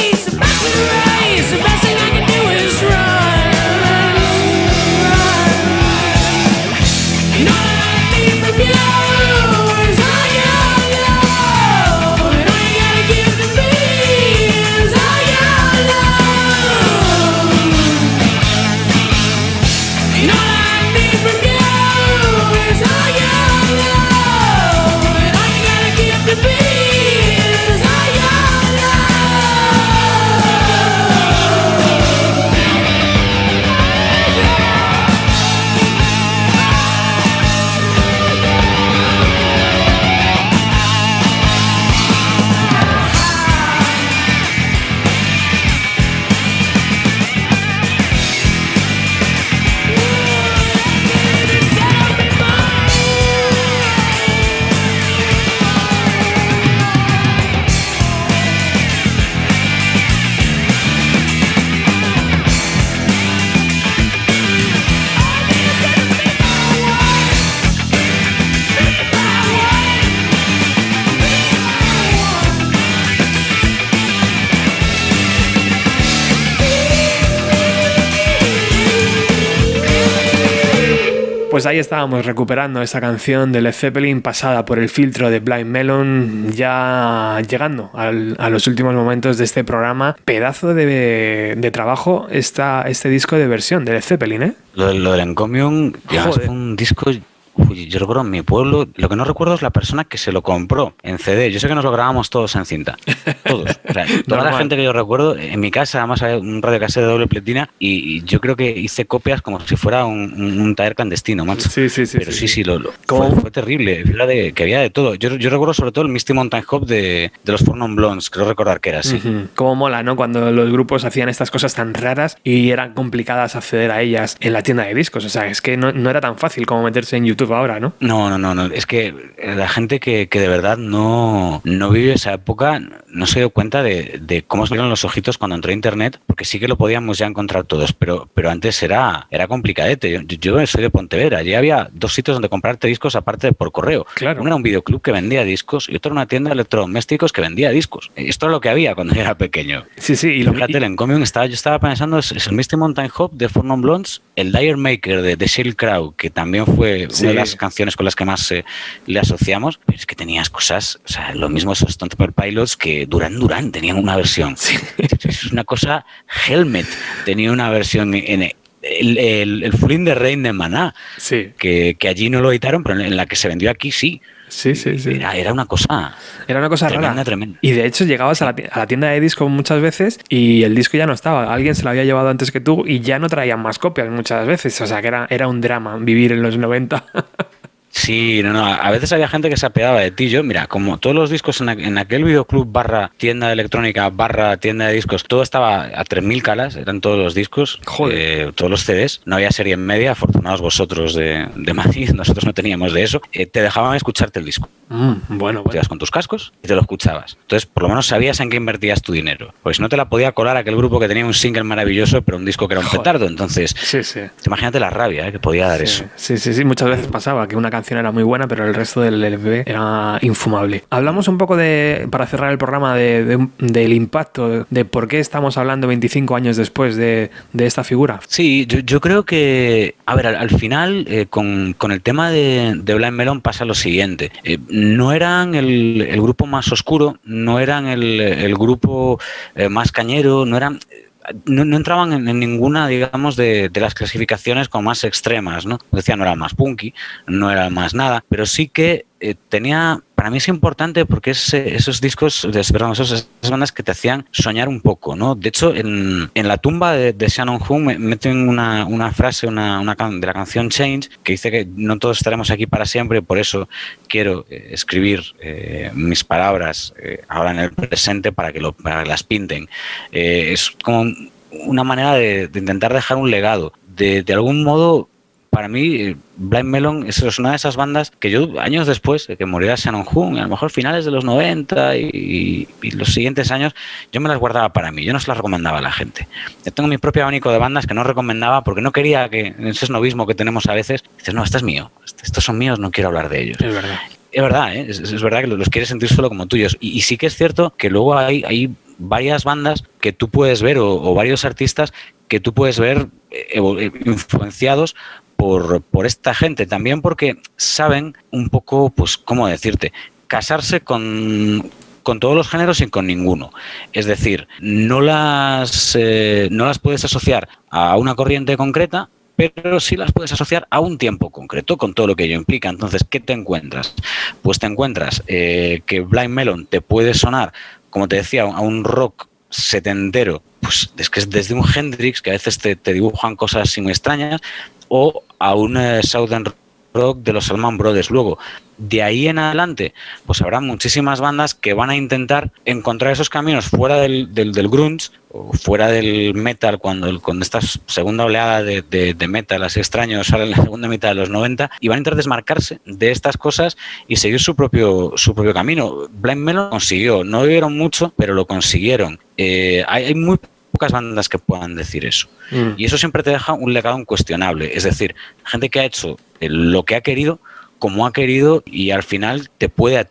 Speaker 3: Pues ahí estábamos recuperando esa canción de Led Zeppelin pasada por el filtro de Blind Melon, ya llegando al, a los últimos momentos de este programa. Pedazo de, de trabajo esta, este disco de versión de Led Zeppelin, ¿eh?
Speaker 4: Lo, lo del Encomium, ya fue un disco... Uy, yo recuerdo en mi pueblo, lo que no recuerdo es la persona que se lo compró en C D. Yo sé que nos lo grabamos todos en cinta. Todos. O sea, toda
Speaker 3: Normal.
Speaker 4: la gente que yo recuerdo, en mi casa además hay un radiocassette de doble pletina y, y yo creo que hice copias como si fuera un, un, un taller clandestino, macho.
Speaker 3: Sí, sí, sí.
Speaker 4: Pero sí, sí, sí lo, lo-
Speaker 3: ¿Cómo?
Speaker 4: fue, fue terrible. Fíjate que había de todo. Yo, yo recuerdo sobre todo el Misty Mountain Hop de, de los Four Non Blondes, creo recordar que era así.
Speaker 3: Ujú. Cómo mola, ¿no? Cuando los grupos hacían estas cosas tan raras y eran complicadas acceder a ellas en la tienda de discos. O sea, es que no, no era tan fácil como meterse en YouTube ahora, ¿no?
Speaker 4: No, no, no, no. Es que la gente que, que de verdad no, no vivió esa época no se dio cuenta de, de cómo se vieron los ojitos cuando entró a internet, porque sí que lo podíamos ya encontrar todos, pero, pero antes era, era complicadete. Yo, yo soy de Pontevedra, allí había dos sitios donde comprarte discos aparte de por correo.
Speaker 3: Claro.
Speaker 4: Uno era un videoclub que vendía discos y otro era una tienda de electrodomésticos que vendía discos. Esto es lo que había cuando yo era pequeño.
Speaker 3: Sí, sí. Y lo,
Speaker 4: Fíjate,
Speaker 3: y-
Speaker 4: el Encomium estaba, yo estaba pensando, es, es el Misty Mountain Hop de Four Non Blondes, el Dire Maker de The Shield Crow, que también fue
Speaker 3: Sí.
Speaker 4: una de las canciones con las que más eh, le asociamos, pero es que tenías cosas, o sea, lo mismo esos Stone Temple Pilots que Duran Duran tenían una versión.
Speaker 3: Sí.
Speaker 4: Es una cosa, Helmet tenía una versión en el, el, el Full in the Rain de Maná,
Speaker 3: Sí,
Speaker 4: que, que allí no lo editaron, pero en la que se vendió aquí sí.
Speaker 3: sí, sí. sí.
Speaker 4: Era, era una cosa
Speaker 3: Era una cosa
Speaker 4: tremenda,
Speaker 3: rara.
Speaker 4: tremenda.
Speaker 3: Y de hecho llegabas a la, ti- a la tienda de discos muchas veces y el disco ya no estaba. Alguien se lo había llevado antes que tú y ya no traían más copias muchas veces. O sea que era, era un drama vivir en los noventa.
Speaker 4: Sí, no, no, a veces había gente que se apiadaba de ti. Yo, mira, como todos los discos en, a- en aquel videoclub barra tienda de electrónica barra tienda de discos, todo estaba a tres mil calas, eran todos los discos,
Speaker 3: Joder.
Speaker 4: eh, todos los C Ds, no había serie en media, afortunados vosotros de, de Madrid, nosotros no teníamos de eso, eh, te dejaban escucharte el disco.
Speaker 3: Mm, bueno,
Speaker 4: Te
Speaker 3: bueno.
Speaker 4: ibas con tus cascos y te lo escuchabas. Entonces, por lo menos sabías en qué invertías tu dinero. Pues si no te la podía colar aquel grupo que tenía un single maravilloso, pero un disco que era un
Speaker 3: Joder.
Speaker 4: petardo. Entonces,
Speaker 3: Sí, sí.
Speaker 4: imagínate la rabia eh, que podía dar eso.
Speaker 3: Sí, sí, sí, muchas veces pasaba que una canción era muy buena, pero el resto del L P era infumable. Hablamos un poco de, para cerrar el programa, de, de- del impacto, de por qué estamos hablando veinticinco años después de, de esta figura.
Speaker 4: Sí, yo, yo creo que, a ver, al, al final eh, con, con el tema de, de Blind Melon pasa lo siguiente. Eh, no eran el, el grupo más oscuro, no eran el, el grupo eh, más cañero, no eran... No, no entraban en, en ninguna, digamos, de, de las clasificaciones como más extremas, ¿no? Decía, no era más punky, no era más nada, pero sí que eh, tenía, para mí es importante porque es eh, esos discos, de- perdón, esos, esas bandas que te hacían soñar un poco, ¿no? De hecho, en, en la tumba de, de Shannon Hoon me- meten una, una frase una, una can- de la canción Change que dice que no todos estaremos aquí para siempre, por eso quiero eh, escribir eh, mis palabras eh, ahora en el presente para que, lo, para que las pinten. Eh, es como una manera de, de intentar dejar un legado. De, de algún modo, para mí, eh, Blind Melon es es una de esas bandas que yo, años después de que muriera Shannon Hoon, a lo mejor finales de los noventa y, y los siguientes años, yo me las guardaba para mí, yo no se las recomendaba a la gente. Yo tengo mi propio abanico de bandas que no recomendaba porque no quería que, en ese snobismo que tenemos a veces, dices, no, este es mío, estos son míos, no quiero hablar de ellos.
Speaker 3: Es verdad.
Speaker 4: Es verdad, ¿eh? es, es verdad que los quieres sentir solo como tuyos. Y, y sí que es cierto que luego hay, hay varias bandas que tú puedes ver o, o varios artistas que tú puedes ver eh, evo- eh, influenciados por, por esta gente. También porque saben un poco, pues, ¿cómo decirte? Casarse con, con todos los géneros y con ninguno. Es decir, no las, eh, no las puedes asociar a una corriente concreta, pero sí las puedes asociar a un tiempo concreto con todo lo que ello implica. Entonces, ¿qué te encuentras? Pues te encuentras eh, que Blind Melon te puede sonar, como te decía, a un rock setentero, pues es que es desde un Hendrix, que a veces te, te dibujan cosas así muy extrañas, o a un eh, Southern rock de los Allman Brothers. Luego, de ahí en adelante, pues habrá muchísimas bandas que van a intentar encontrar esos caminos fuera del, del, del grunge o fuera del metal, cuando el- con esta segunda oleada de, de, de metal así extraño sale en la segunda mitad de los noventa, y van a intentar desmarcarse de estas cosas y seguir su propio, su propio camino. Blind Melon lo consiguió, no vivieron mucho, pero lo consiguieron. Eh, hay, hay muy pocas bandas que puedan decir eso.
Speaker 3: Mm.
Speaker 4: Y eso siempre te deja un legado incuestionable. Es decir, gente que ha hecho eh, lo que ha querido, como ha querido, y al final te puede a ti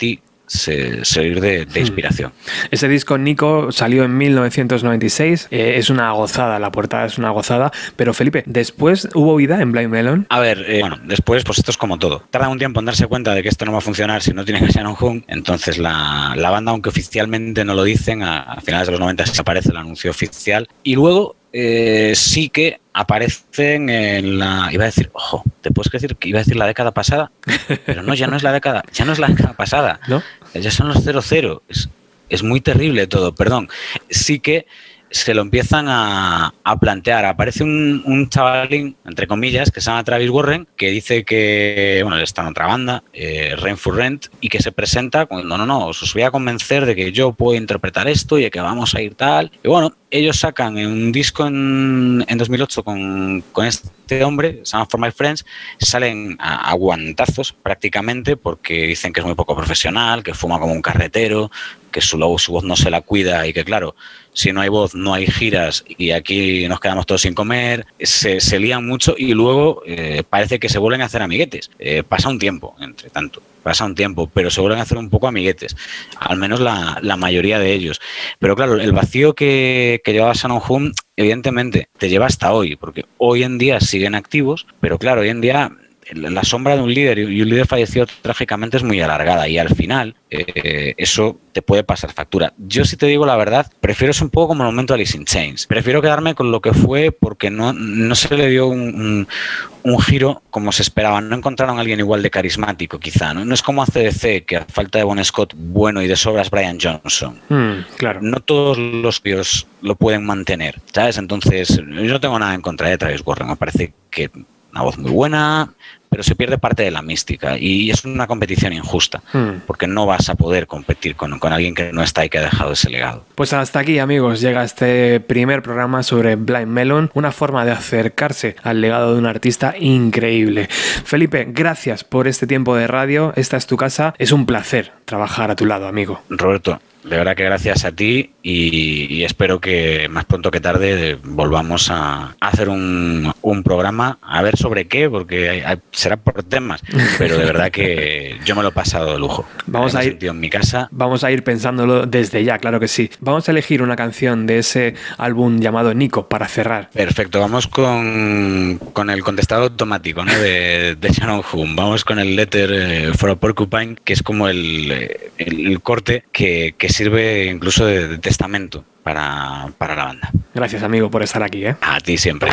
Speaker 4: se- servir de, de inspiración.
Speaker 3: Ese disco, Nico, salió en mil novecientos noventa y seis. Eh, es una gozada, la portada es una gozada. Pero Felipe, ¿después hubo vida en Blind Melon?
Speaker 4: A ver, eh, bueno, después, pues esto es como todo. Tarda un tiempo en darse cuenta de que esto no va a funcionar si no tiene a Shannon Hoon. Entonces la, la banda, aunque oficialmente no lo dicen, a, a finales de los noventa se aparece el anuncio oficial. Y luego eh, sí que aparecen en la... Iba a decir, ojo, ¿te puedes decir que iba a decir la década pasada? Pero no, ya no es la década, ya no es la década pasada.
Speaker 3: ¿No?
Speaker 4: Ya son los cero cero. Es, es muy terrible todo, perdón. Sí que se lo empiezan a, a plantear. Aparece un, un chavalín, entre comillas, que se llama Travis Warren, que dice que, bueno, él está en otra banda, eh, Rain for Rent, y que se presenta con, no, no, no, os voy a convencer de que yo puedo interpretar esto y de que vamos a ir tal. Y bueno, ellos sacan un disco en, en dos mil ocho con, con este hombre, se llama For My Friends, salen a, a guantazos prácticamente porque dicen que es muy poco profesional, que fuma como un carretero, que su, su voz no se la cuida y que claro, si no hay voz no hay giras y aquí nos quedamos todos sin comer, se, se lían mucho y luego eh, parece que se vuelven a hacer amiguetes. Eh, pasa un tiempo, entre tanto, pasa un tiempo, pero se vuelven a hacer un poco amiguetes, al menos la, la mayoría de ellos. Pero claro, el vacío que, que llevaba Shannon Hoon, evidentemente, te lleva hasta hoy, porque hoy en día siguen activos, pero claro, hoy en día la sombra de un líder y un líder fallecido trágicamente es muy alargada y al final eh, eso te puede pasar factura. Yo, si te digo la verdad, prefiero ser un poco como el momento de Alice in Chains. Prefiero quedarme con lo que fue porque no, no se le dio un, un, un giro como se esperaba. No encontraron a alguien igual de carismático, quizá. No, no es como A C D C, que a falta de Bon Scott bueno y de sobras Brian Johnson.
Speaker 3: Mm, claro.
Speaker 4: No todos los tíos lo pueden mantener, ¿sabes? Entonces, yo no tengo nada en contra de Travis Warren. Me parece que una voz muy buena, pero se pierde parte de la mística y es una competición injusta,
Speaker 3: Hmm.
Speaker 4: porque no vas a poder competir con, con alguien que no está y que ha dejado ese legado.
Speaker 3: Pues hasta aquí, amigos, llega este primer programa sobre Blind Melon, una forma de acercarse al legado de un artista increíble. Felipe, gracias por este tiempo de radio, esta es tu casa, es un placer trabajar a tu lado, amigo.
Speaker 4: Roberto, de verdad que gracias a ti y, y espero que más pronto que tarde volvamos a, a hacer un, un programa, a ver sobre qué, porque hay, hay, será por temas, pero de verdad que yo me lo he pasado de lujo.
Speaker 3: Vamos
Speaker 4: me
Speaker 3: a
Speaker 4: he
Speaker 3: ir
Speaker 4: sentido en mi casa.
Speaker 3: Vamos a ir pensándolo desde ya, claro que sí. Vamos a elegir una canción de ese álbum llamado Nico para cerrar.
Speaker 4: Perfecto, vamos con, con el contestador automático, ¿no? de, de Shannon Hoon. Vamos con el Letter eh, for a Porcupine, que es como el, el, el corte que, que sirve incluso de, de testamento para, para la banda.
Speaker 3: Gracias, amigo, por estar aquí, ¿eh?
Speaker 4: A ti siempre.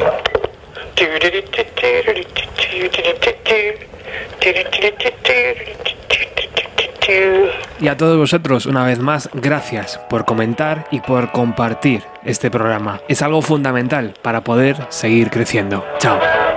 Speaker 3: Y a todos vosotros, una vez más, gracias por comentar y por compartir este programa. Es algo fundamental para poder seguir creciendo. Chao.